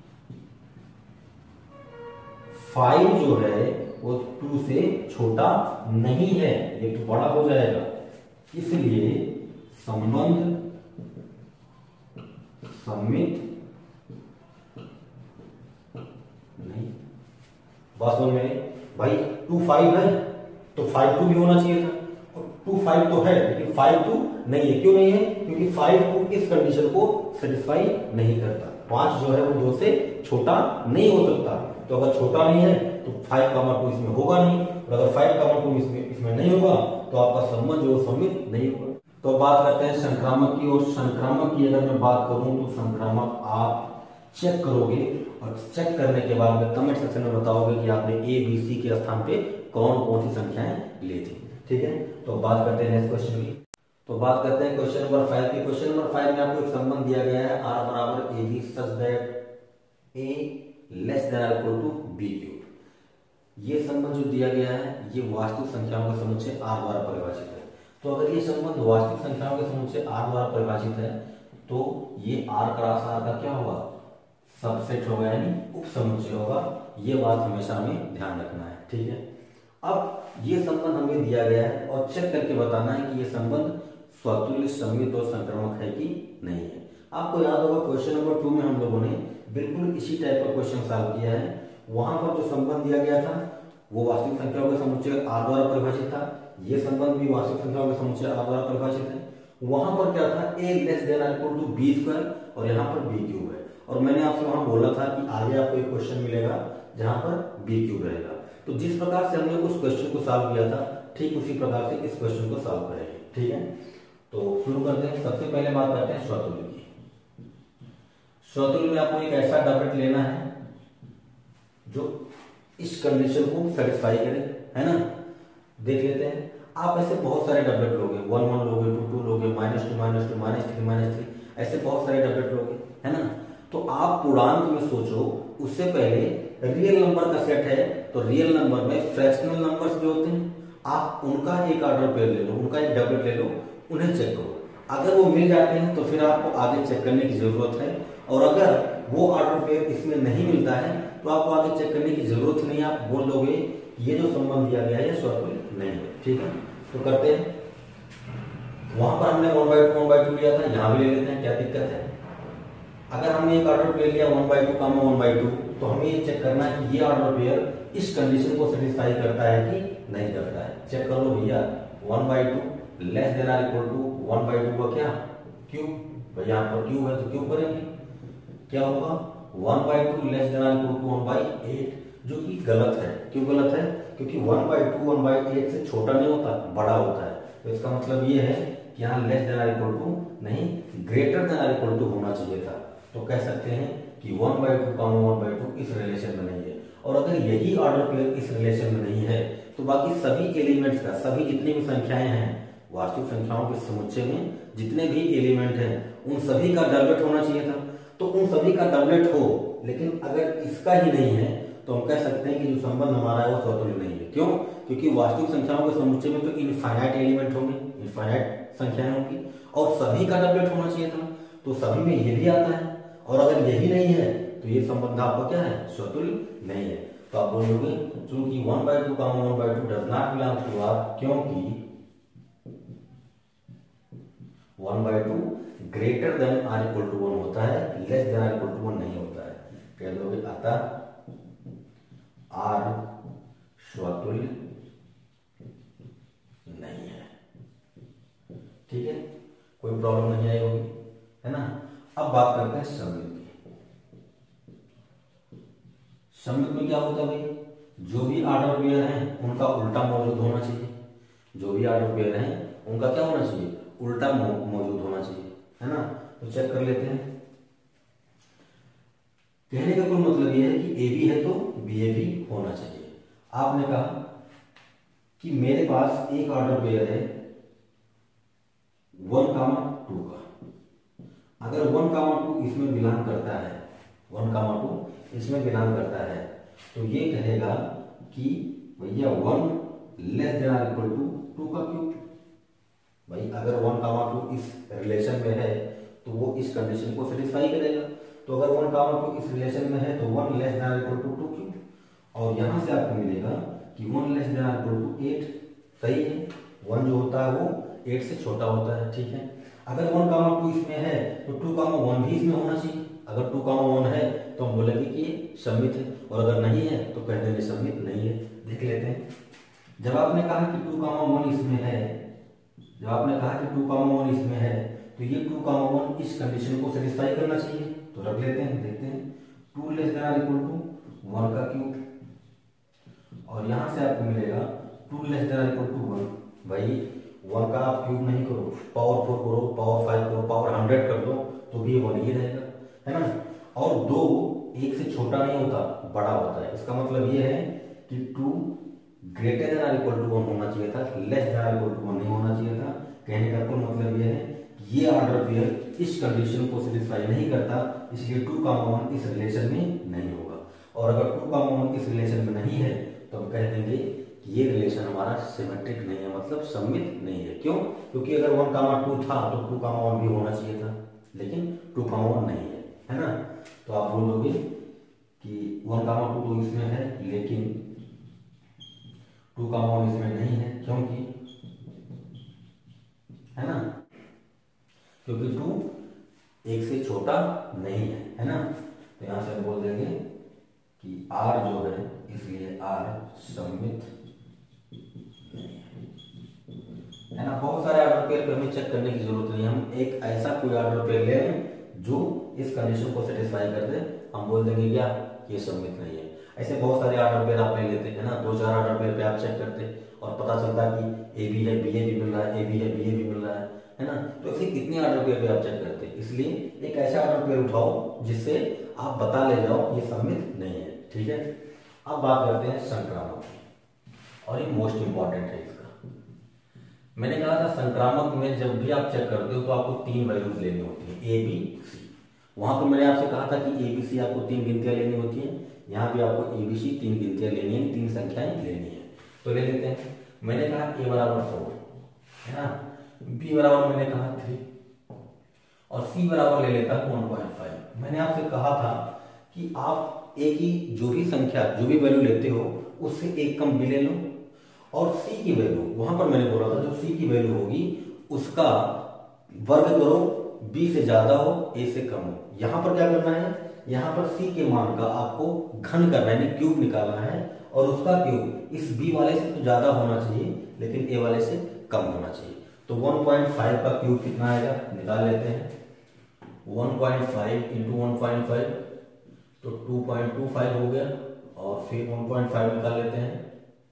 फाइव जो है वो टू से छोटा नहीं है, ये तो बड़ा हो जाएगा, इसलिए संबंध समित नहीं। बात समझ में भाई, टू फाइव है तो फाइव टू भी होना चाहिए था, और टू फाइव तो है लेकिन फाइव टू नहीं है। क्यों नहीं है, क्योंकि फाइव टू इस कंडीशन को सेटिस्फाई नहीं करता। पांच जो है वो दो से छोटा नहीं हो सकता, तो अगर छोटा नहीं है तो फाइव कामा टू इसमें होगा नहीं, और अगर फाइव कामा टू इसमें इसमें नहीं होगा तो आपका संबंध जो समित नहीं होगा। तो बात करते हैं संक्रामक की, और संक्रामक की अगर मैं बात करूं तो संक्रामक आप चेक करोगे और चेक करने के बाद में कमेंट सेक्शन में बताओगे कि आपने ए बी सी के स्थान पे कौन कौन सी संख्याएं ली थी, ठीक है। तो बात करते हैं नेक्स्ट क्वेश्चन की। तो बात करते हैं क्वेश्चन नंबर फाइव की। क्वेश्चन नंबर फाइव में आपको एक संबंध दिया गया है, आर बराबर A B such that A less than equal to B cube. ये संबंध जो दिया गया है ये वास्तविक संख्याओं का समुच्चय आर द्वारा परिभाषित है। तो अगर ये संबंध वास्तविक संख्याओं के समुच्चय आर द्वारा परिभाषित है तो ये आर क्रॉस आर का क्या होगा, सबसेट होगा, यानी उप समुच्चय होगा। ये बात हमेशा हमें ध्यान रखना है, ठीक है। अब ये संबंध हमें दिया गया है और चेक करके बताना है कि ये संबंध स्वतुल्य, समित और संक्रामक है कि नहीं है। आपको याद होगा क्वेश्चन नंबर टू में हम लोगों ने बिल्कुल इसी टाइप का क्वेश्चन सॉल्व किया है। वहां पर जो संबंध दिया गया था वो वास्तविक संख्याओं के समुच्चय आर द्वारा परिभाषित था, ये संबंध भी वास्तविक संख्याओं के समुच्चय आर द्वारा परिभाषित है। वहां पर क्या था, A less than equal to B square, और यहाँ पर बी क्यूब है। और मैंने आपसे वहां बोला था कि आगे आपको एक क्वेश्चन मिलेगा जहां पर बी क्यूब रहेगा। तो जिस प्रकार से हमने उस क्वेश्चन को सॉल्व किया था ठीक उसी प्रकार से इस क्वेश्चन को सॉल्व करेंगे, ठीक है। तो शुरू करते हैं। सबसे पहले बात करते हैं स्वतुल्य की। स्वतुल्य में आपको एक ऐसा डबलेट लेना है जो इस कंडीशन को सेटिस्फाई करे, है ना। देख लेते हैं, आप ऐसे बहुत सारे डबलेट लोगे, वन वन लोगे, टू टू लोगे, minus two minus two minus three minus three, ऐसे बहुत सारे डबलेट लोगे, है ना। तो आप पूर्णांक में सोचो, उससे पहले रियल नंबर का सेट है तो रियल नंबर में फ्रैक्शनल नंबर्स भी होते हैं, आप उनका एक ऑर्डर पेयर ले लो, उनका एक डबलेट ले लो, उन्हें चेक करो। अगर वो मिल जाते हैं तो फिर आपको आगे चेक करने की जरूरत है, और अगर वो ऑर्डर पेयर इसमें नहीं मिलता है तो आपको आगे चेक करने की जरूरत नहीं है, आप बोल दोगे ये जो संबंध दिया गया है ये स्वतुल्य नहीं है। ठीक है, तो करते हैं। वहां पर हमने one by two one by two लिया था, यहाँ भी ले लेते हैं, क्या दिक्कत है। अगर हमने एक ऑर्डर पेयर लिया one by two comma one by two, तो हमें ये चेक करना है कि ये ऑर्डर पेयर इस कंडीशन को सेटिस्फाई करता है कि नहीं करता है। चेक कर लो भैया, one by two less than or equal to one by two का क्या क्यूब, भाई यहाँ पर क्यूब है तो क्यूब करेंगे, क्या होगा one by two less than or equal to one by eight, जो कि गलत है। क्यों गलत है? क्योंकि one by two one by eight से छोटा नहीं होता, बड़ा होता है। तो इसका मतलब ये है कि यहाँ less than or equal to नहीं, greater than or equal to होना चाहिए था। तो कह सकते हैं कि one by two comma one by two इस रिलेशन में नहीं है। और अगर यही ऑर्डर पेयर इस रिलेशन में नहीं है तो बाकी सभी एलिमेंट्स का, सभी जितनी भी संख्याएं हैं वास्तविक संख्याओं के समुच्चय में जितने भी एलिमेंट हैं उन सभी का डबलेट होना चाहिए था। तो उन सभी का डबलेट हो, लेकिन अगर इसका ही नहीं है तो हम कह सकते हैं कि जो संबंध हमारा है वो स्वतंत्र नहीं है। क्यों? क्योंकि वास्तविक संख्याओं के समुच्चय में तो इनफाइनाइट एलिमेंट होंगे, इनफाइनाइट संख्याएं होंगी और सभी का डबलेट होना चाहिए था। तो सभी में ये भी आता है, और अगर यही नहीं है तो ये संबंध आपका क्या है? स्वतुल्य नहीं है। तो आप बोलोगे चूंकि one by two comma one by two does not belong to R, क्योंकि one by two greater than or equal to one होता है, less than or equal to one नहीं होता है। कह दोगे अतः आर स्वतुल्य नहीं है। ठीक है, कोई प्रॉब्लम नहीं आई होगी, है ना। अब बात करते हैं सममित की। सममित में क्या होता है भाई? जो भी ऑर्डर पेयर हैं उनका उल्टा मौजूद होना चाहिए। जो भी ऑर्डर पेयर हैं उनका क्या होना चाहिए? उल्टा मौजूद होना चाहिए, है ना। तो चेक कर लेते हैं। कहने का कुल मतलब यह है कि ए बी है तो बी ए भी होना चाहिए। आपने कहा कि मेरे पास एक ऑर्डर पेयर है वन कामा टू का, अगर वन कामा टू इसमें बिलोंग करता है, वन कामा टू इसमें बिलोंग करता है, तो ये कहेगा कि भैया one less than or equal to two का क्यूब। भाई अगर वन कामा टू इस रिलेशन में है तो वो इस कंडीशन को सेटिस्फाई करेगा। तो अगर वन कामा टू इस रिलेशन में है तो one less than or equal to two cube, और यहां से आपको मिलेगा कि one less than or equal to eight. सही है, वन जो होता है वो एट से छोटा होता है। ठीक है, अगर वन कामा टू इसमें है तो टू कामा वन भी इसमें होना चाहिए। अगर टू कामा वन है तो हम बोलेंगे कि ये सममित है, और अगर नहीं है तो कह देंगे सममित नहीं है। देख लेते हैं। जब आपने कहा कि टू कामा वन इसमें है, जब आपने कहा कि टू कामा वन इसमें है तो ये टू कामा वन इस कंडीशन को सेटिस्फाई करना चाहिए। तो रख लेते हैं, देखते हैं। Two less than or equal to one का क्यूब, और यहां से आपको मिलेगा two less than or equal to one. भाई वन का आप क्यूब नहीं करो, पावर फोर करो, पावर फाइव करो, पावर हंड्रेड कर दो तो भी वन ही रहेगा, है ना। और दो एक से छोटा नहीं होता, बड़ा होता है। इसका मतलब ये है कि two greater than or equal to one होना चाहिए था, less than or equal to one नहीं होना चाहिए था। कहने का कुल मतलब ये है कि ये ऑर्डर पेयर इस कंडीशन को सेटिस्फाई नहीं करता, इसलिए टू कामा वन इस रिलेशन में नहीं होगा। और अगर टू कामा वन इस रिलेशन में नहीं है तो हम कह देंगे कि ये रिलेशन हमारा सिमेट्रिक नहीं है, मतलब सममित नहीं है। क्यों? क्योंकि अगर वन कामा टू था तो टू कामा वन भी होना चाहिए था, लेकिन टू कामा वन नहीं है, है ना। तो आप बोलोगे कि वन कामा टू तो इसमें है लेकिन टू कामा वन इसमें नहीं है, क्योंकि, है ना, क्योंकि टू एक से छोटा नहीं है, है ना। तो यहां से बोल देंगे कि आर जो है, इसलिए आर सममित नहीं है, है ना। बहुत सारे ऑर्डर पेयर पे हमें चेक करने की जरूरत नहीं है। हम एक ऐसा कोई ऑर्डर पेयर ले लें जो इस कंडीशन को सेटिस्फाई कर दे, हम बोल देंगे क्या, ये सममित नहीं है। ऐसे बहुत सारे ऑर्डर पेयर आप ले लेते हैं ना, दो चार ऑर्डर पेयर पे आप चेक करते और पता चलता कि ए बी है, बी ए भी मिल रहा है, ए बी है, बी ए भी मिल रहा है, है ना। तो ऐसे कितने ऑर्डर पेयर पे आप चेक करते हैं। इसलिए एक ऐसा ऑर्डर पेयर उठाओ जिससे आप बता ले जाओ ये सममित नहीं है। ठीक है, अब बात करते हैं संक्रामक, और ये मोस्ट इंपॉर्टेंट है इसका। मैंने कहा था संक्रामक में जब भी आप चेक करते हो तो आपको तीन वैल्यूज लेनी होती है, ए बी सी। वहां पर मैंने आपसे कहा था कि ए बी सी आपको तीन गिनतियां लेनी होती है, यहाँ भी आपको ए बी सी तीन गिनतियां लेनी है, तीन संख्याएं लेनी है। तो ले लेते हैं। मैंने कहा ए बराबर फोर, है ना, बी बराबर मैंने कहा थ्री, और सी बराबर ले लेता हूं वन पॉइंट फाइव। मैंने आपसे कहा था कि आप ए की जो भी संख्या जो भी वैल्यू लेते हो उससे एक कम बी ले लो, और सी की वैल्यू वहां पर मैंने बोला था जो सी की वैल्यू होगी उसका वर्ग करो, बी से ज्यादा हो ए से कम हो। यहां पर क्या करना है, यहां पर सी के मान का आपको घन करना है, क्यूब निकालना है, और उसका क्यूब इस बी वाले से तो ज्यादा होना चाहिए लेकिन ए वाले से कम होना चाहिए। तो वन पॉइंट फाइव का क्यूब कितना आएगा, निकाल लेते हैं। One point five into one point five तो टू पॉइंट टू फाइव हो गया, और फिर वन पॉइंट फाइव निकाल लेते हैं।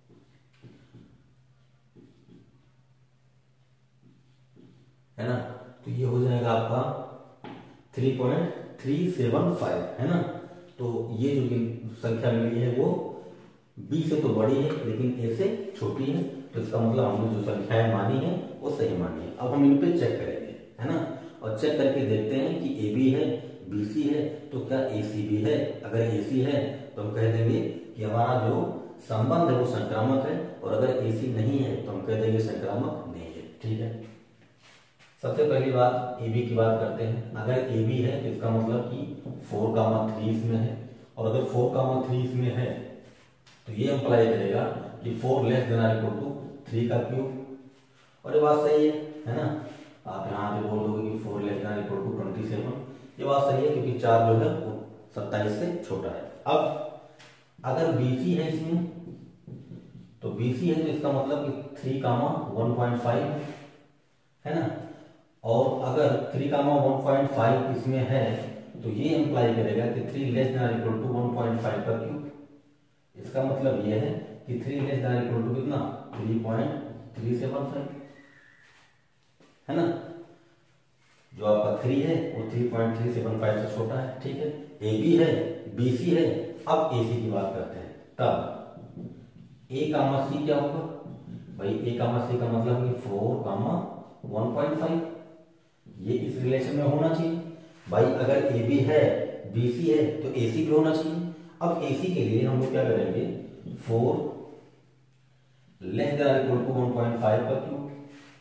है ना, तो ये हो जाएगा आपका three point three seven five, है ना। तो ये जो संख्या मिली है वो बी से तो बड़ी है लेकिन ए से छोटी है, तो इसका मतलब हमने जो संख्याएं मानी है वो सही मानी है। अब हम इन पे चेक करेंगे, है ना, और चेक करके देखते हैं कि ए बी है, बी सी है, तो क्या ए सी भी है। अगर ए सी है तो हम कह देंगे कि हमारा जो संबंध है वो संक्रामक है, और अगर ए सी नहीं है तो हम कह देंगे संक्रामक नहीं है। ठीक है, सबसे पहली बात ए बी की बात करते हैं। अगर ए बी है तो इसका मतलब कि फोर कामा थ्री इसमें है, और अगर फोर कामा थ्री इसमें है तो ये अप्लाई करेगा कि four less than or equal to three का क्यूब, और ये बात सही है, है ना। आप यहाँ पे बोल दोगे कि four less than or equal to twenty seven, ये बात सही है क्योंकि चार जो है वो सत्ताईस से छोटा है। अब अगर बीसी है इसमें, तो बीसी है तो इसका मतलब कि three comma one point five, है ना, और अगर three comma one point five इसमें है तो ये इंप्लाई करेगा कि three less than or equal to one point five का क्यूब। इसका मतलब ये है कि three less than equal to कितना, three point three seven five, है ना। जो आपका थ्री है वो three point three seven five से छोटा है। ठीक है, ए बी है, बी सी है। अब ए सी की बात करते हैं, तब ए कामा सी क्या होगा भाई, ए कामा सी का मतलब कि four comma one point five, ये इस रिलेशन में होना चाहिए भाई। अगर ए बी है, बी सी है तो ए सी भी होना चाहिए। अब ए सी के लिए हम लोग क्या करेंगे, four less than equal to one point five का क्यूब,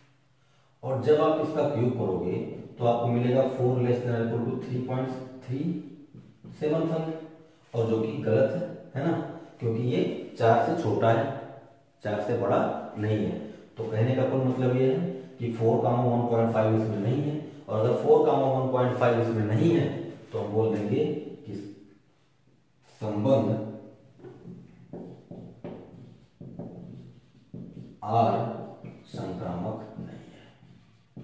और जब आप इसका क्यूब करोगे तो आपको मिलेगा four less than equal to three point three seven five, और जो कि गलत है, है ना, क्योंकि ये चार से छोटा है, चार से बड़ा नहीं है। तो कहने का कुल मतलब ये है कि four comma one point five इसमें नहीं है, और अगर four comma one point five इसमें नहीं है तो हम बोल देंगे कि संबंध आर संक्रामक नहीं है।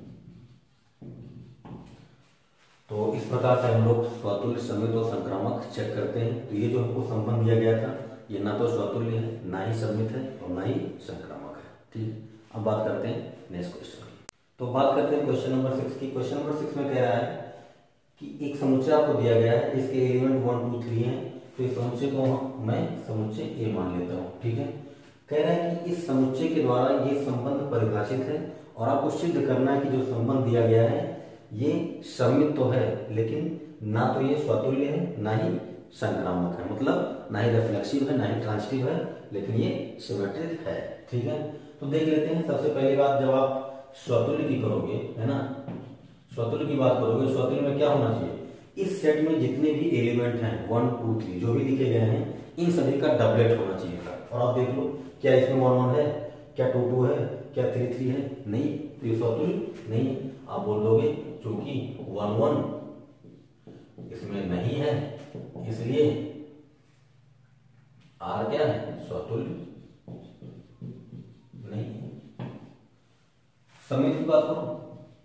तो इस प्रकार से हम लोग स्वतुल्य, समित और संक्रामक चेक करते हैं। तो ये जो हमको संबंध दिया गया था ये ना तो स्वतुल्य है, ना ही समित है, और ना ही संक्रामक है। ठीक है, अब बात करते हैं नेक्स्ट क्वेश्चन की। तो बात करते हैं क्वेश्चन नंबर सिक्स की। क्वेश्चन नंबर सिक्स में कह रहा है कि एक समुच्चय आपको दिया गया है, इसके एलिमेंट वन टू थ्री हैं, तो इस समुच्चय को मैं समुच्चय ए मान लेता हूँ। ठीक है, कह रहा है कि इस समुच्चय के द्वारा ये संबंध परिभाषित है, और आपको सिद्ध करना है कि जो संबंध दिया गया है ये समित तो है लेकिन ना तो ये स्वतुल्य है ना ही संक्रामक है, मतलब ना ही रिफ्लेक्सिव है ना ही ट्रांजिटिव है, लेकिन ये सिमेट्रिक है। ठीक है, तो देख लेते हैं। सबसे पहली बात, जब आप स्वतुल्य की करोगे, है ना, स्वतुल्य की बात करोगे, स्वतुल्य में क्या होना चाहिए, इस सेट में जितने भी एलिमेंट हैं वन टू थ्री जो भी लिखे गए हैं इन सभी का डबलेट होना चाहिए। और आप देख लो क्या इसमें वन वन है, क्या टू टू है, क्या थ्री थ्री है, नहीं, तो ये स्वतुल्य नहीं है। आप बोल दोगे क्योंकि वन वन इसमें नहीं है इसलिए आर क्या है, स्वतुल्य नहीं है। समित की बात करो,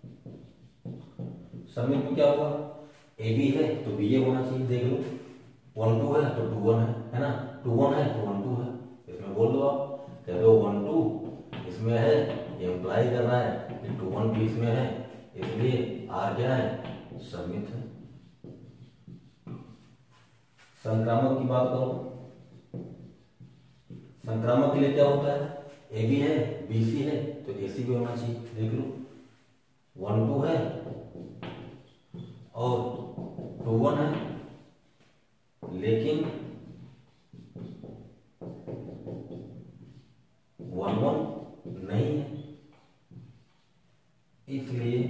समित में क्या होगा, ए बी है तो बी ए होना चाहिए। देख लो वन टू है तो टू वन है, है ना, टू वन है तो वन टू है, इसमें बोल दो आप, कह दो वन टू इसमें है, ये इंप्लाई कर रहा है कि टू वन भी इसमें है, इसलिए आर क्या है, समित है। संक्रामक की बात करो, संक्रामक के लिए क्या होता है, ए बी है, बी सी है तो ए सी भी होना चाहिए। देख लो वन टू है और टू वन है, लेकिन वन वन नहीं है, इसलिए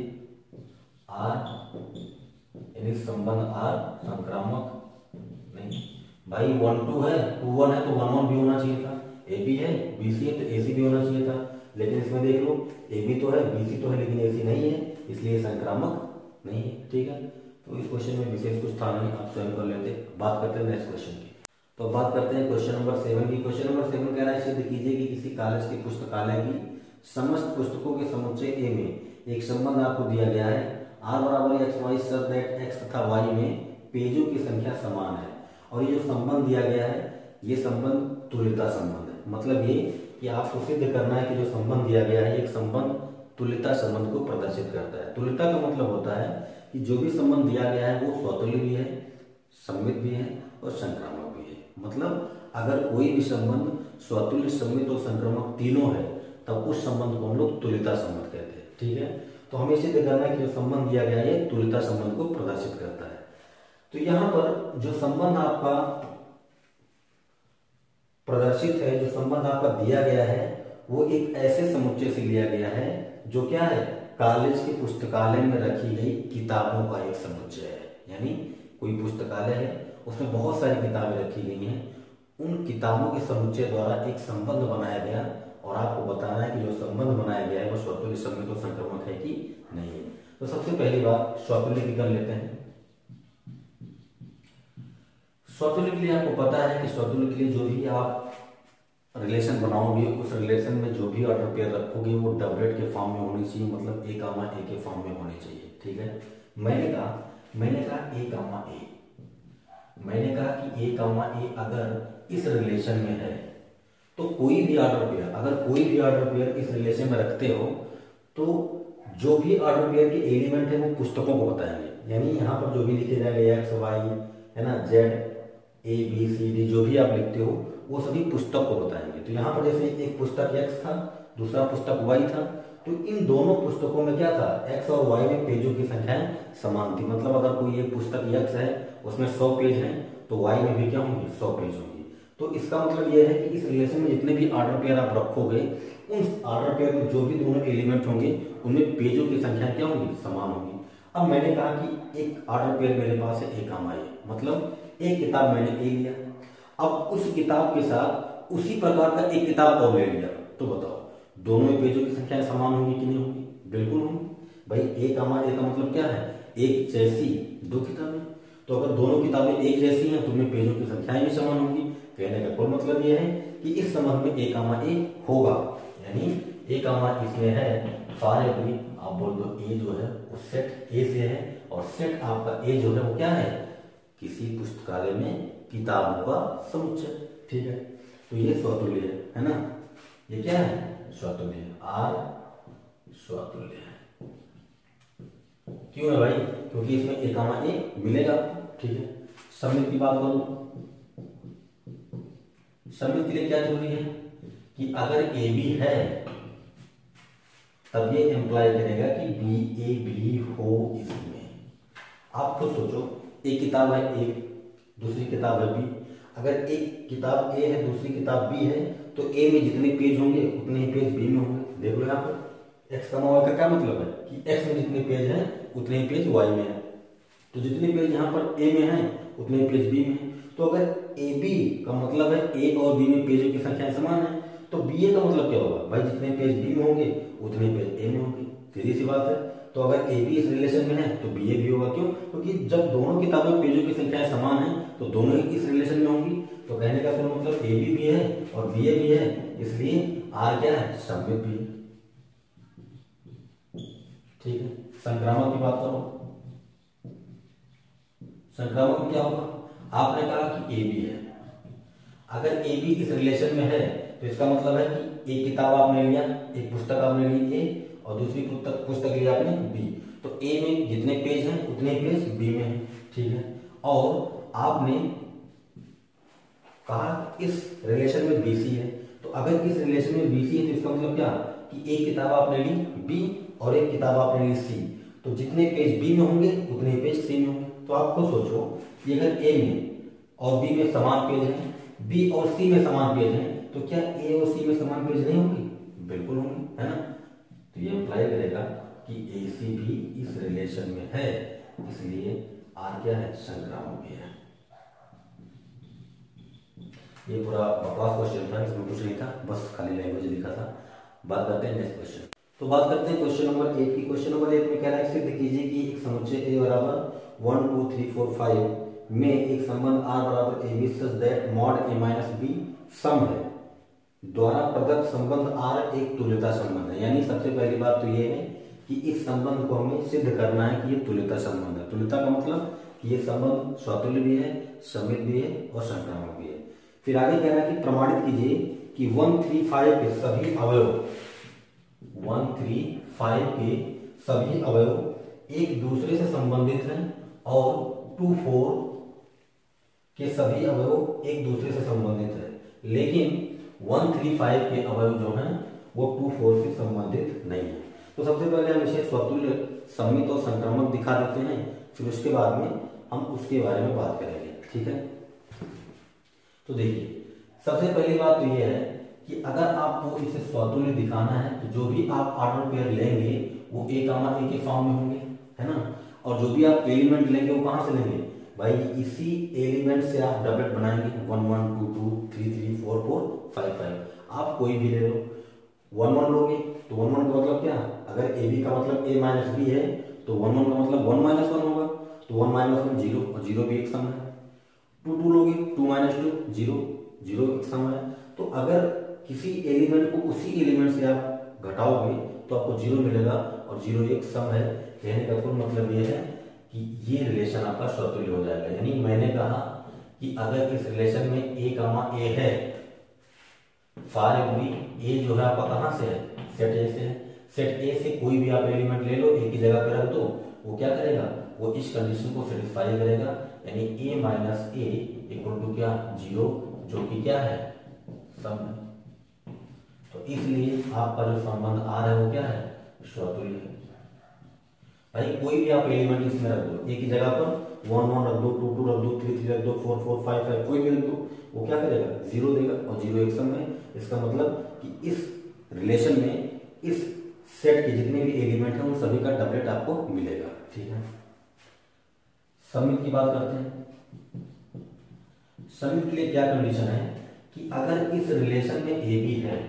आर यानी संबंध आर संक्रामक नहीं। भाई भाई वन टू है, टू वन है तो वन वन भी होना चाहिए था, ए बी है, बी सी है तो ए सी भी होना चाहिए था, लेकिन इसमें देख लो ए बी तो है, बी सी तो है, लेकिन ए सी नहीं है, इसलिए संक्रामक नहीं है। ठीक है, तो इस क्वेश्चन में विशेष कुछ था नहीं, आप स्वयं कर लेते। बात करते हैं नेक्स्ट क्वेश्चन की। तो बात करते हैं क्वेश्चन नंबर सेवन की। क्वेश्चन नंबर सेवन कह रहा है, सिद्ध कीजिए कि किसी कॉलेज के पुस्तकालय की समस्त पुस्तकों के समुच्चय ए में एक संबंध आपको दिया गया है, आर बराबर x y such that x तथा वाई में पेजों की संख्या समान है, और ये जो संबंध दिया गया है ये संबंध तुल्यता संबंध है। मतलब ये कि आपको सिद्ध करना है कि जो संबंध दिया गया है एक संबंध तुल्यता संबंध को प्रदर्शित करता है। तुल्यता का मतलब होता है कि जो भी संबंध दिया गया है वो स्वतुल्य भी है, सममित भी है और संक्रामक भी है। मतलब अगर कोई भी संबंध स्वतुल्य, सममित और संक्रामक तीनों है तब उस संबंध को हम लोग तुल्यता संबंध कहते हैं। ठीक है, तो हमें सिद्ध करना है कि जो संबंध दिया गया है तुल्यता संबंध को प्रदर्शित करता है। तो यहां पर जो संबंध आपका प्रदर्शित है, जो संबंध आपका दिया गया है वो एक ऐसे समुच्चय से लिया गया है जो क्या है, कॉलेज के पुस्तकालय में रखी गई किताबों का एक समुच्चय है। यानी कोई पुस्तकालय है उसमें बहुत सारी किताबें रखी गई हैं, उन किताबों के समुच्चय द्वारा एक संबंध बनाया गया, और आपको बताना है कि जो संबंध बनाया गया है वो स्वतुल्य, सममित और संक्रामक है कि नहीं है। तो सबसे पहली बात स्वतुल्य की कर लेते हैं। स्वतुल्य के लिए आपको पता है कि स्वतुल्य के लिए जो भी आप रिलेशन बनाओगे उस रिलेशन में जो भी ऑर्डर पेयर रखोगे वो डबलेट के फॉर्म में होनी चाहिए, मतलब ए कामा ए के फॉर्म में होनी चाहिए। ठीक है, मैंने कहा मैंने कहा ए कामा ए मैंने कहा कि ए कामा ए अगर इस रिलेशन में है तो कोई भी ऑर्डर पेयर, अगर कोई भी ऑर्डर पेयर इस रिलेशन में रखते हो तो जो भी ऑर्डर पेयर के एलिमेंट है वो पुस्तकों को बताएंगे। यानी यहाँ पर जो भी लिखे जाएंगे एक्स वाई है ना, z a b c d, जो भी आप लिखते हो वो सभी पुस्तक को बताएंगे। तो यहाँ पर जैसे एक पुस्तक एक्स था, दूसरा पुस्तक वाई था, तो इन दोनों पुस्तकों में क्या था, एक्स और वाई में पेजों की संख्याएं समान थी। मतलब अगर कोई एक पुस्तक एक्स है उसमें सौ पेज हैं तो वाई में भी क्या होंगे, सौ पेज होंगे। तो इसका मतलब यह है कि इस रिलेशन में जितने भी ऑर्डर पेयर आप रखोगे उन ऑर्डर पेयर में जो भी दोनों एलिमेंट होंगे उनमें पेजों की संख्या क्या होंगी, समान होगी। अब मैंने कहा कि एक ऑर्डर पेयर मेरे पास है ए कामा ए, मतलब एक किताब मैंने ए लिया, अब उस किताब के साथ उसी प्रकार का एक किताब और ले लिया, तो बताओ दोनों पेजों की संख्या समान होगी कि नहीं होगी, बिल्कुल होगी। भाई ए कामा ए का मतलब क्या है, एक जैसी दो किताबें, तो अगर दोनों किताबें एक जैसी हैं तो उनमें पेजों की संख्याएं भी समान होंगी। कहने का कुल मतलब यह है कि इस संबंध में ए कामा ए होगा, यानी ए कामा इसमें है, सारे भी आप बोल दो ए जो है वो सेट ए से है, और सेट आपका ए जो है वो क्या है, किसी पुस्तकालय में किताबों का समुच्चय। ठीक है, तो ये स्वतुल्य है, है ना, ये क्या है, स्वतुल्य है, आर स्वतुल्य है। क्यों है भाई, क्योंकि इसमें ए कामा ए मिलेगा। ठीक है, सममित की बात करो, सममित के लिए क्या जरूरी है कि अगर ए बी है तब ये एम्प्लाई करेगा कि बी ए बी हो इसमें। आप खुद सोचो, एक किताब है ए, दूसरी किताब है बी, अगर एक किताब ए है दूसरी किताब बी है तो ए में जितने पेज होंगे उतने ही पेज बी में होंगे। देख लो यहाँ पर एक्स कामा वाई का क्या मतलब है कि एक्स में जितने पेज हैं उतने ही पेज वाई में है, तो जितने पेज यहाँ पर ए में हैं उतने पेज बी में है। तो अगर ए बी का मतलब है ए और बी में पेजों की संख्या समान है, तो बी ए का मतलब क्या होगा, भाई जितने पेज बी में होंगे उतने पेज ए में होंगे, सीधी सी बात है। तो अगर ए बी इस रिलेशन में है तो बी ए भी होगा, क्यों, क्योंकि जब दोनों किताबों पेजों की संख्या समान है तो दोनों ही इस रिलेशन में होंगी। तो कहने का मतलब ए बी भी है और बी ए भी है, इसलिए आर क्या है, सममित भी है। ठीक है, संक्रामक की बात करो, संक्रामक में क्या होगा, आपने कहा कि ए बी है, अगर ए बी इस रिलेशन में है तो इसका मतलब है कि एक किताब आपने लिया, एक पुस्तक आपने ली ए और दूसरी पुस्तक पुस्तक लिया आपने बी, तो ए में जितने पेज हैं उतने पेज बी में हैं। ठीक है, और आपने कहा इस रिलेशन में बीसी है, तो अगर इस रिलेशन में बीसी है तो इसका मतलब क्या कि एक किताब आपने ली बी और एक किताब आपने ली सी, तो जितने पेज बी में होंगे उतने पेज सी में होंगे। तो आप खुद सोचो कि अगर ए में और बी में समान पेज हैं, बी और सी में समान पेज हैं, तो क्या ए और सी में समान पेज नहीं होंगे, बिल्कुल होंगे, है ना। तो ये अप्लाई करेगा कि ए सी भी इस रिलेशन में है, इसलिए आर क्या है, संक्रामक भी है। ये पूरा बकवास क्वेश्चन था, इसमें कुछ नहीं था, बस खाली लैंग्वेज लिखा था। बात करते हैं नेक्स्ट क्वेश्चन। तो बात करते हैं क्वेश्चन नंबर एट की। क्वेश्चन नंबर एट में कह रहा है सिद्ध कीजिए कि एक समुच्चय ए बराबर one two three four five में एक संबंध आर बराबर A B such that mod a minus b सम है द्वारा प्रदत्त संबंध आर एक तुल्यता संबंध है। यानी सबसे पहली बात तो ये है कि इस संबंध को हमें सिद्ध करना है कि ये तुल्यता संबंध है। तुल्यता का मतलब कि ये संबंध स्वतुल्य भी है, सममित भी है और संक्रामक भी है। फिर आगे कह रहा है कि प्रमाणित कीजिए कि वन थ्री फाइव के सभी अवयव वन थ्री फाइव के सभी अवयव एक दूसरे से संबंधित हैं और टू फोर के सभी अवयव एक दूसरे से संबंधित है, लेकिन वन थ्री फाइव के अवयव जो हैं वो टू फोर से संबंधित नहीं है। तो सबसे पहले हम इसे स्वतुल्य, सममित और संक्रामक दिखा देते हैं, फिर उसके बाद में हम उसके बारे में बात करेंगे। ठीक है, तो देखिए सबसे पहली बात तो यह है कि अगर आपको इसे स्वतुल्य दिखाना है तो जो भी आप ऑर्डर पेयर लेंगे वो ए कामा ए के फॉर्म में होंगे, है ना। और जो भी आप एलिमेंट लेंगे वो कहां से लेंगे भाई, इसी एलिमेंट से आप डबलेट बनाएंगे, one one two two three three four four five five. आप कोई भी ले लो, वन वन लोगे तो वन वन का मतलब क्या, अगर ए बी का मतलब ए माइनस बी है तो वन वन का मतलब वन माइनस वन होगा, तो वन माइनस वन जीरो और जीरो भी एक सम है। टू टू लोगे, two minus two zero, zero एक सम है। तो अगर किसी एलिमेंट को उसी एलिमेंट से आप घटाओगे तो आपको जीरो मिलेगा और जीरो एक सम है। कहने का कुल मतलब ये है कि ये रिलेशन आपका स्वतुल्य हो जाएगा। यानी मैंने कहा कि अगर इस रिलेशन में ए कामा ए है, फॉर एवरी ए जो है आपका कहां से है, सेट ए से है। सेट ए से कोई भी आप एलिमेंट ले लो, ए की जगह पे रख दो, वो क्या करेगा, वो इस कंडीशन को सेटिस्फाई करेगा। यानी a minus a equal to क्या, जीरो, जो कि क्या है, सम है। तो इसलिए आपका जो संबंध आ रहा है वो क्या है, स्वतुल्य है। भाई कोई भी आप एलिमेंट इसमें रख दो, ए की जगह पर वन वन रख दो, टू टू रख दो, थ्री थ्री रख दो, फोर फोर फाइव फाइव, कोई भी रख दो, वो क्या करेगा, जीरो देगा और जीरो एक सम है। इसका मतलब कि इस रिलेशन में इस सेट के जितने भी एलिमेंट हैं उन सभी का डबलेट आपको मिलेगा। ठीक है, सममित की बात करते हैं। सममित के लिए क्या कंडीशन है कि अगर इस रिलेशन में ए बी है,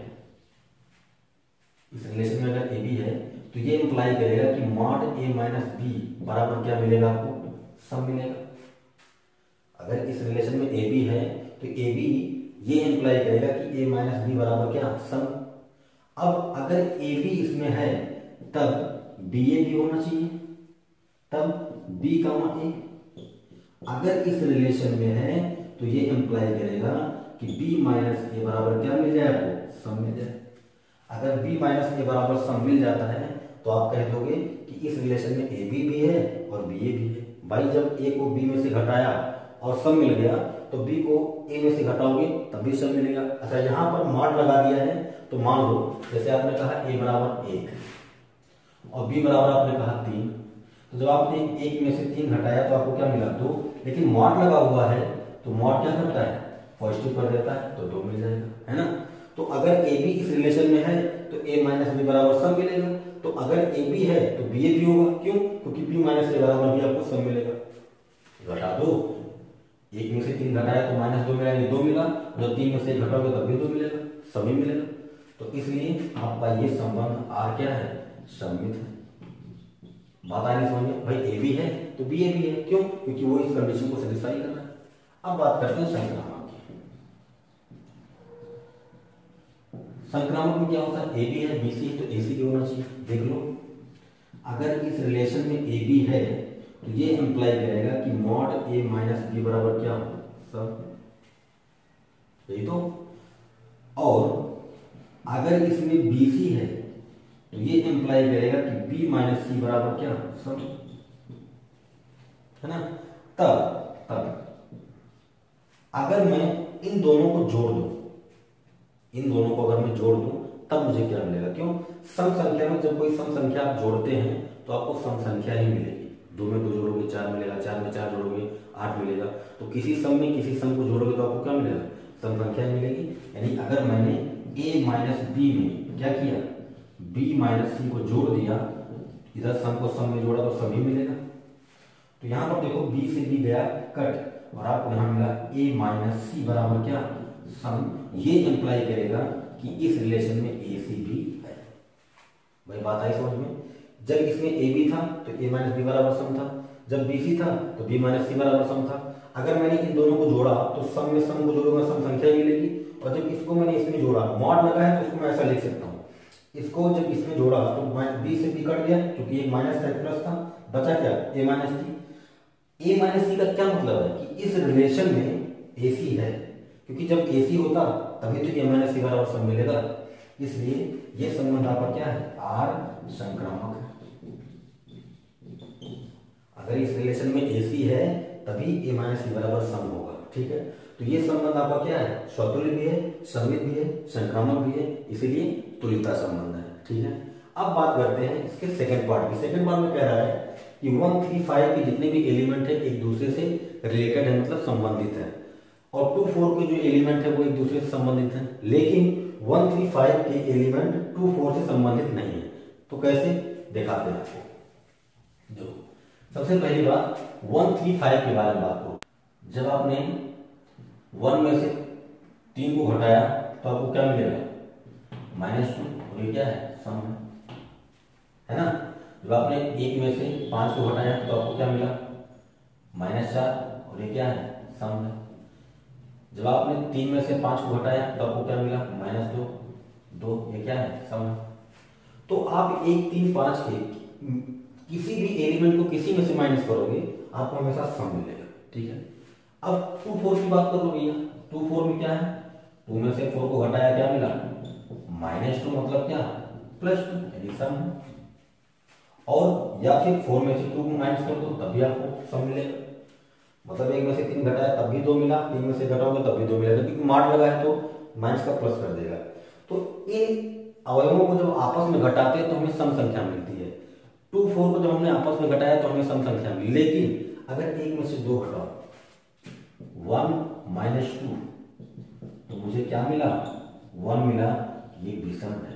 इस रिलेशन में अगर ए बी है तो ये इंप्लाई करेगा कि मॉड ए माइनस बी बराबर क्या मिलेगा, आपको सम मिलेगा। अगर इस रिलेशन में ए बी है तो ए बी ये इंप्लाई करेगा कि ए माइनस बी बराबर क्या, सम। अब अगर ए बी इसमें है तब बी ए भी होना चाहिए, तब बी कामा ए। अगर इस रिलेशन में है तो ये इंप्लाई करेगा कि b माइनस ए बराबर क्या मिल जाए, आपको सम मिल जाए। अगर b माइनस ए बराबर सम मिल जाता है तो आप कह दोगे कि इस रिलेशन में ए बी भी है और बी ए भी है। भाई जब a को b में से घटाया और सम मिल गया तो b को a में से घटाओगे तब भी सम मिलेगा। अच्छा यहाँ पर मान लगा दिया है तो मान लो जैसे आपने कहा a बराबर एक और b बराबर आपने कहा तीन, तो जब आपने एक में से तीन घटाया तो आपको क्या मिला, दो। लेकिन मॉड लगा हुआ है तो मॉड क्या करता है, पॉजिटिव कर देता है, तो दो मिल जाएगा, है ना। तो अगर ए बी इस रिलेशन में है तो a माइनस बी बराबर सम मिलेगा। तो अगर ए बी है तो बी ए भी होगा, क्यों, क्योंकि b माइनस ए बराबर भी आपको सम मिलेगा। घटा दो, एक में से तीन घटाया तो माइनस दो मिला, दो मिला, जब तीन में से एक घटाओगे तब भी दो मिलेगा, सभी मिलेगा। तो इसलिए आपका ये संबंध आर क्या है, सममित है। बात आ रही समझ में, भाई ए बी है तो बी ए भी है, क्यों, क्योंकि वो इस कंडीशन को सेटिस्फाई कर रहा है। अब बात करते हैं संक्रामक की। संक्रामक में क्या होता है, ए बी है, बी सी है तो ए सी भी होना चाहिए। देख लो, अगर इस रिलेशन में ए बी है तो ये इंप्लाई करेगा कि मॉड ए माइनस बी बराबर क्या हो, सब, यही तो। और अगर इसमें बी सी है तो ये इंप्लाई करेगा कि b माइनस सी बराबर क्या, सम, है ना। तब तब अगर मैं इन दोनों को जोड़ दूं, इन दोनों को अगर मैं जोड़ दूं तब मुझे क्या मिलेगा, क्यों, सम संख्या में जब कोई सम संख्या आप जोड़ते हैं तो आपको सम संख्या ही मिलेगी। दो में दो जोड़ोगे चार मिलेगा, चार में चार जोड़ोगे आठ मिलेगा। तो किसी सम में किसी सम को जोड़ोगे तो आपको क्या मिलेगा, सम संख्या ही मिलेगी। यानी अगर मैंने a माइनस बी में क्या किया, b माइनस सी को जोड़ दिया, इधर सम को सम में जोड़ा तो सभी मिलेगा। तो यहां पर देखो b से b गया कट और आपको यहां मिला a माइनस सी बराबर क्या, सम ये इंप्लाई करेगा कि इस रिलेशन में ए सी भी है। भाई बात आई समझ में? जब इसमें ए बी था तो ए माइनस बी बराबर सम था, जब बी सी था तो बी माइनस सी बराबर सम था। अगर मैंने इन दोनों को जोड़ा तो सम में सम को जोड़ूंगा सम संख्या मिलेगी, और जब इसको मैंने इसमें जोड़ा मॉड लगा है तो इसको मैं ऐसा लिख सकता हूँ, इसको जब इसमें जोड़ा तो बी से बी कट गया क्योंकि एक माइनस था एक प्लस था, बचा क्या ए माइनस सी। ए माइनस सी का क्या मतलब है कि इस रिलेशन में ए सी है, क्योंकि जब ए सी होता तभी तो ए माइनस सी बराबर सम मिलेगा, इसलिए ये संबंध आपका क्या है आर संक्रामक है। अगर इस रिलेशन में ए सी है तभी ए माइनस सी बराबर सम होगा, ठीक है। तो ये संबंध आपका क्या है स्वतुल्य भी है, सममित भी है, संक्रामक भी है, इसीलिए तुल्यता संबंध है, ठीक है। अब बात करते हैं इसके सेकंड पार्ट की। सेकंड पार्ट में कह रहा है कि वन थ्री फाइव के जितने भी एलिमेंट है एक दूसरे से रिलेटेड है, मतलब संबंधित है, और टू फोर के जो एलिमेंट है वो एक दूसरे से संबंधित है, लेकिन वन थ्री फाइव के एलिमेंट टू फोर से संबंधित नहीं है। तो कैसे दिखाते हैं आपको। जो सबसे पहली बात वन थ्री फाइव के बारे में बात करो। जब आपने वन में से तीन को घटाया तो आपको क्या मिलेगा माइनस टू, और ये क्या है सम है, है ना। जब आपने एक में से पांच को घटाया तो आपको क्या मिला माइनस चार, और ये क्या है सम है। जब आपने तीन में से पांच को घटाया तो आपको क्या मिला माइनस दो, दो ये क्या है सम है। तो आप एक तीन पांच के किसी भी एलिमेंट को किसी में से माइनस करोगे आपको हमेशा सम मिलेगा, ठीक है। अब टू फोर की बात करो भैया, टू फोर में क्या है, टू में से फोर को घटाया क्या मिला माइनस टू, मतलब क्या प्लस टू, यानी सम है। और या फिर फोर में से टू को माइनस कर दो तब भी आपको सम मिलेगा, मतलब एक में से तीन घटाया तब भी दो मिला, तीन में से घटाओगे तब भी दो मिलेगा, क्योंकि मार्ट लगा है तो माइनस का प्लस कर देगा। तो इन अवयवों को जब आपस में घटाते हैं तो हमें सम संख्या मिलती है। टू फोर को जब हमने आपस में घटाया तो हमें सम संख्या मिली, लेकिन अगर एक में से दो घटाओ वन माइनस टू तो मुझे क्या मिला वन मिला, ये विषम है।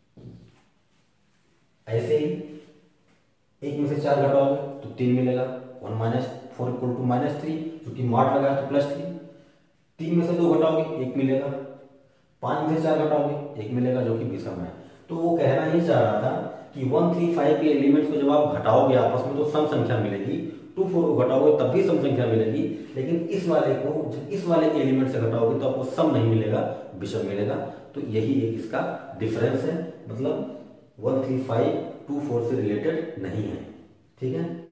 ऐसे ही एक में से चार घटाओगे तो तीन मिलेगा, one minus four equal to minus three, क्योंकि मॉड लगा है तो प्लस थ्री। तीन में से दो घटाओगे एक मिलेगा, पांच में से चार घटाओगे एक मिलेगा, जो कि विषम है। तो वो कहना ही चाह रहा था कि वन थ्री फाइव के एलिमेंट्स को जब आप घटाओगे आपस में तो सम संख्या मिलेगी, टू फोर को घटाओगे तब भी सम संख्या मिलेगी, लेकिन इस वाले को जब इस वाले एलिमेंट से घटाओगे तो आपको सम नहीं मिलेगा, विषम मिलेगा। तो यही एक इसका डिफरेंस है, मतलब one three five two four से रिलेटेड नहीं है, ठीक है।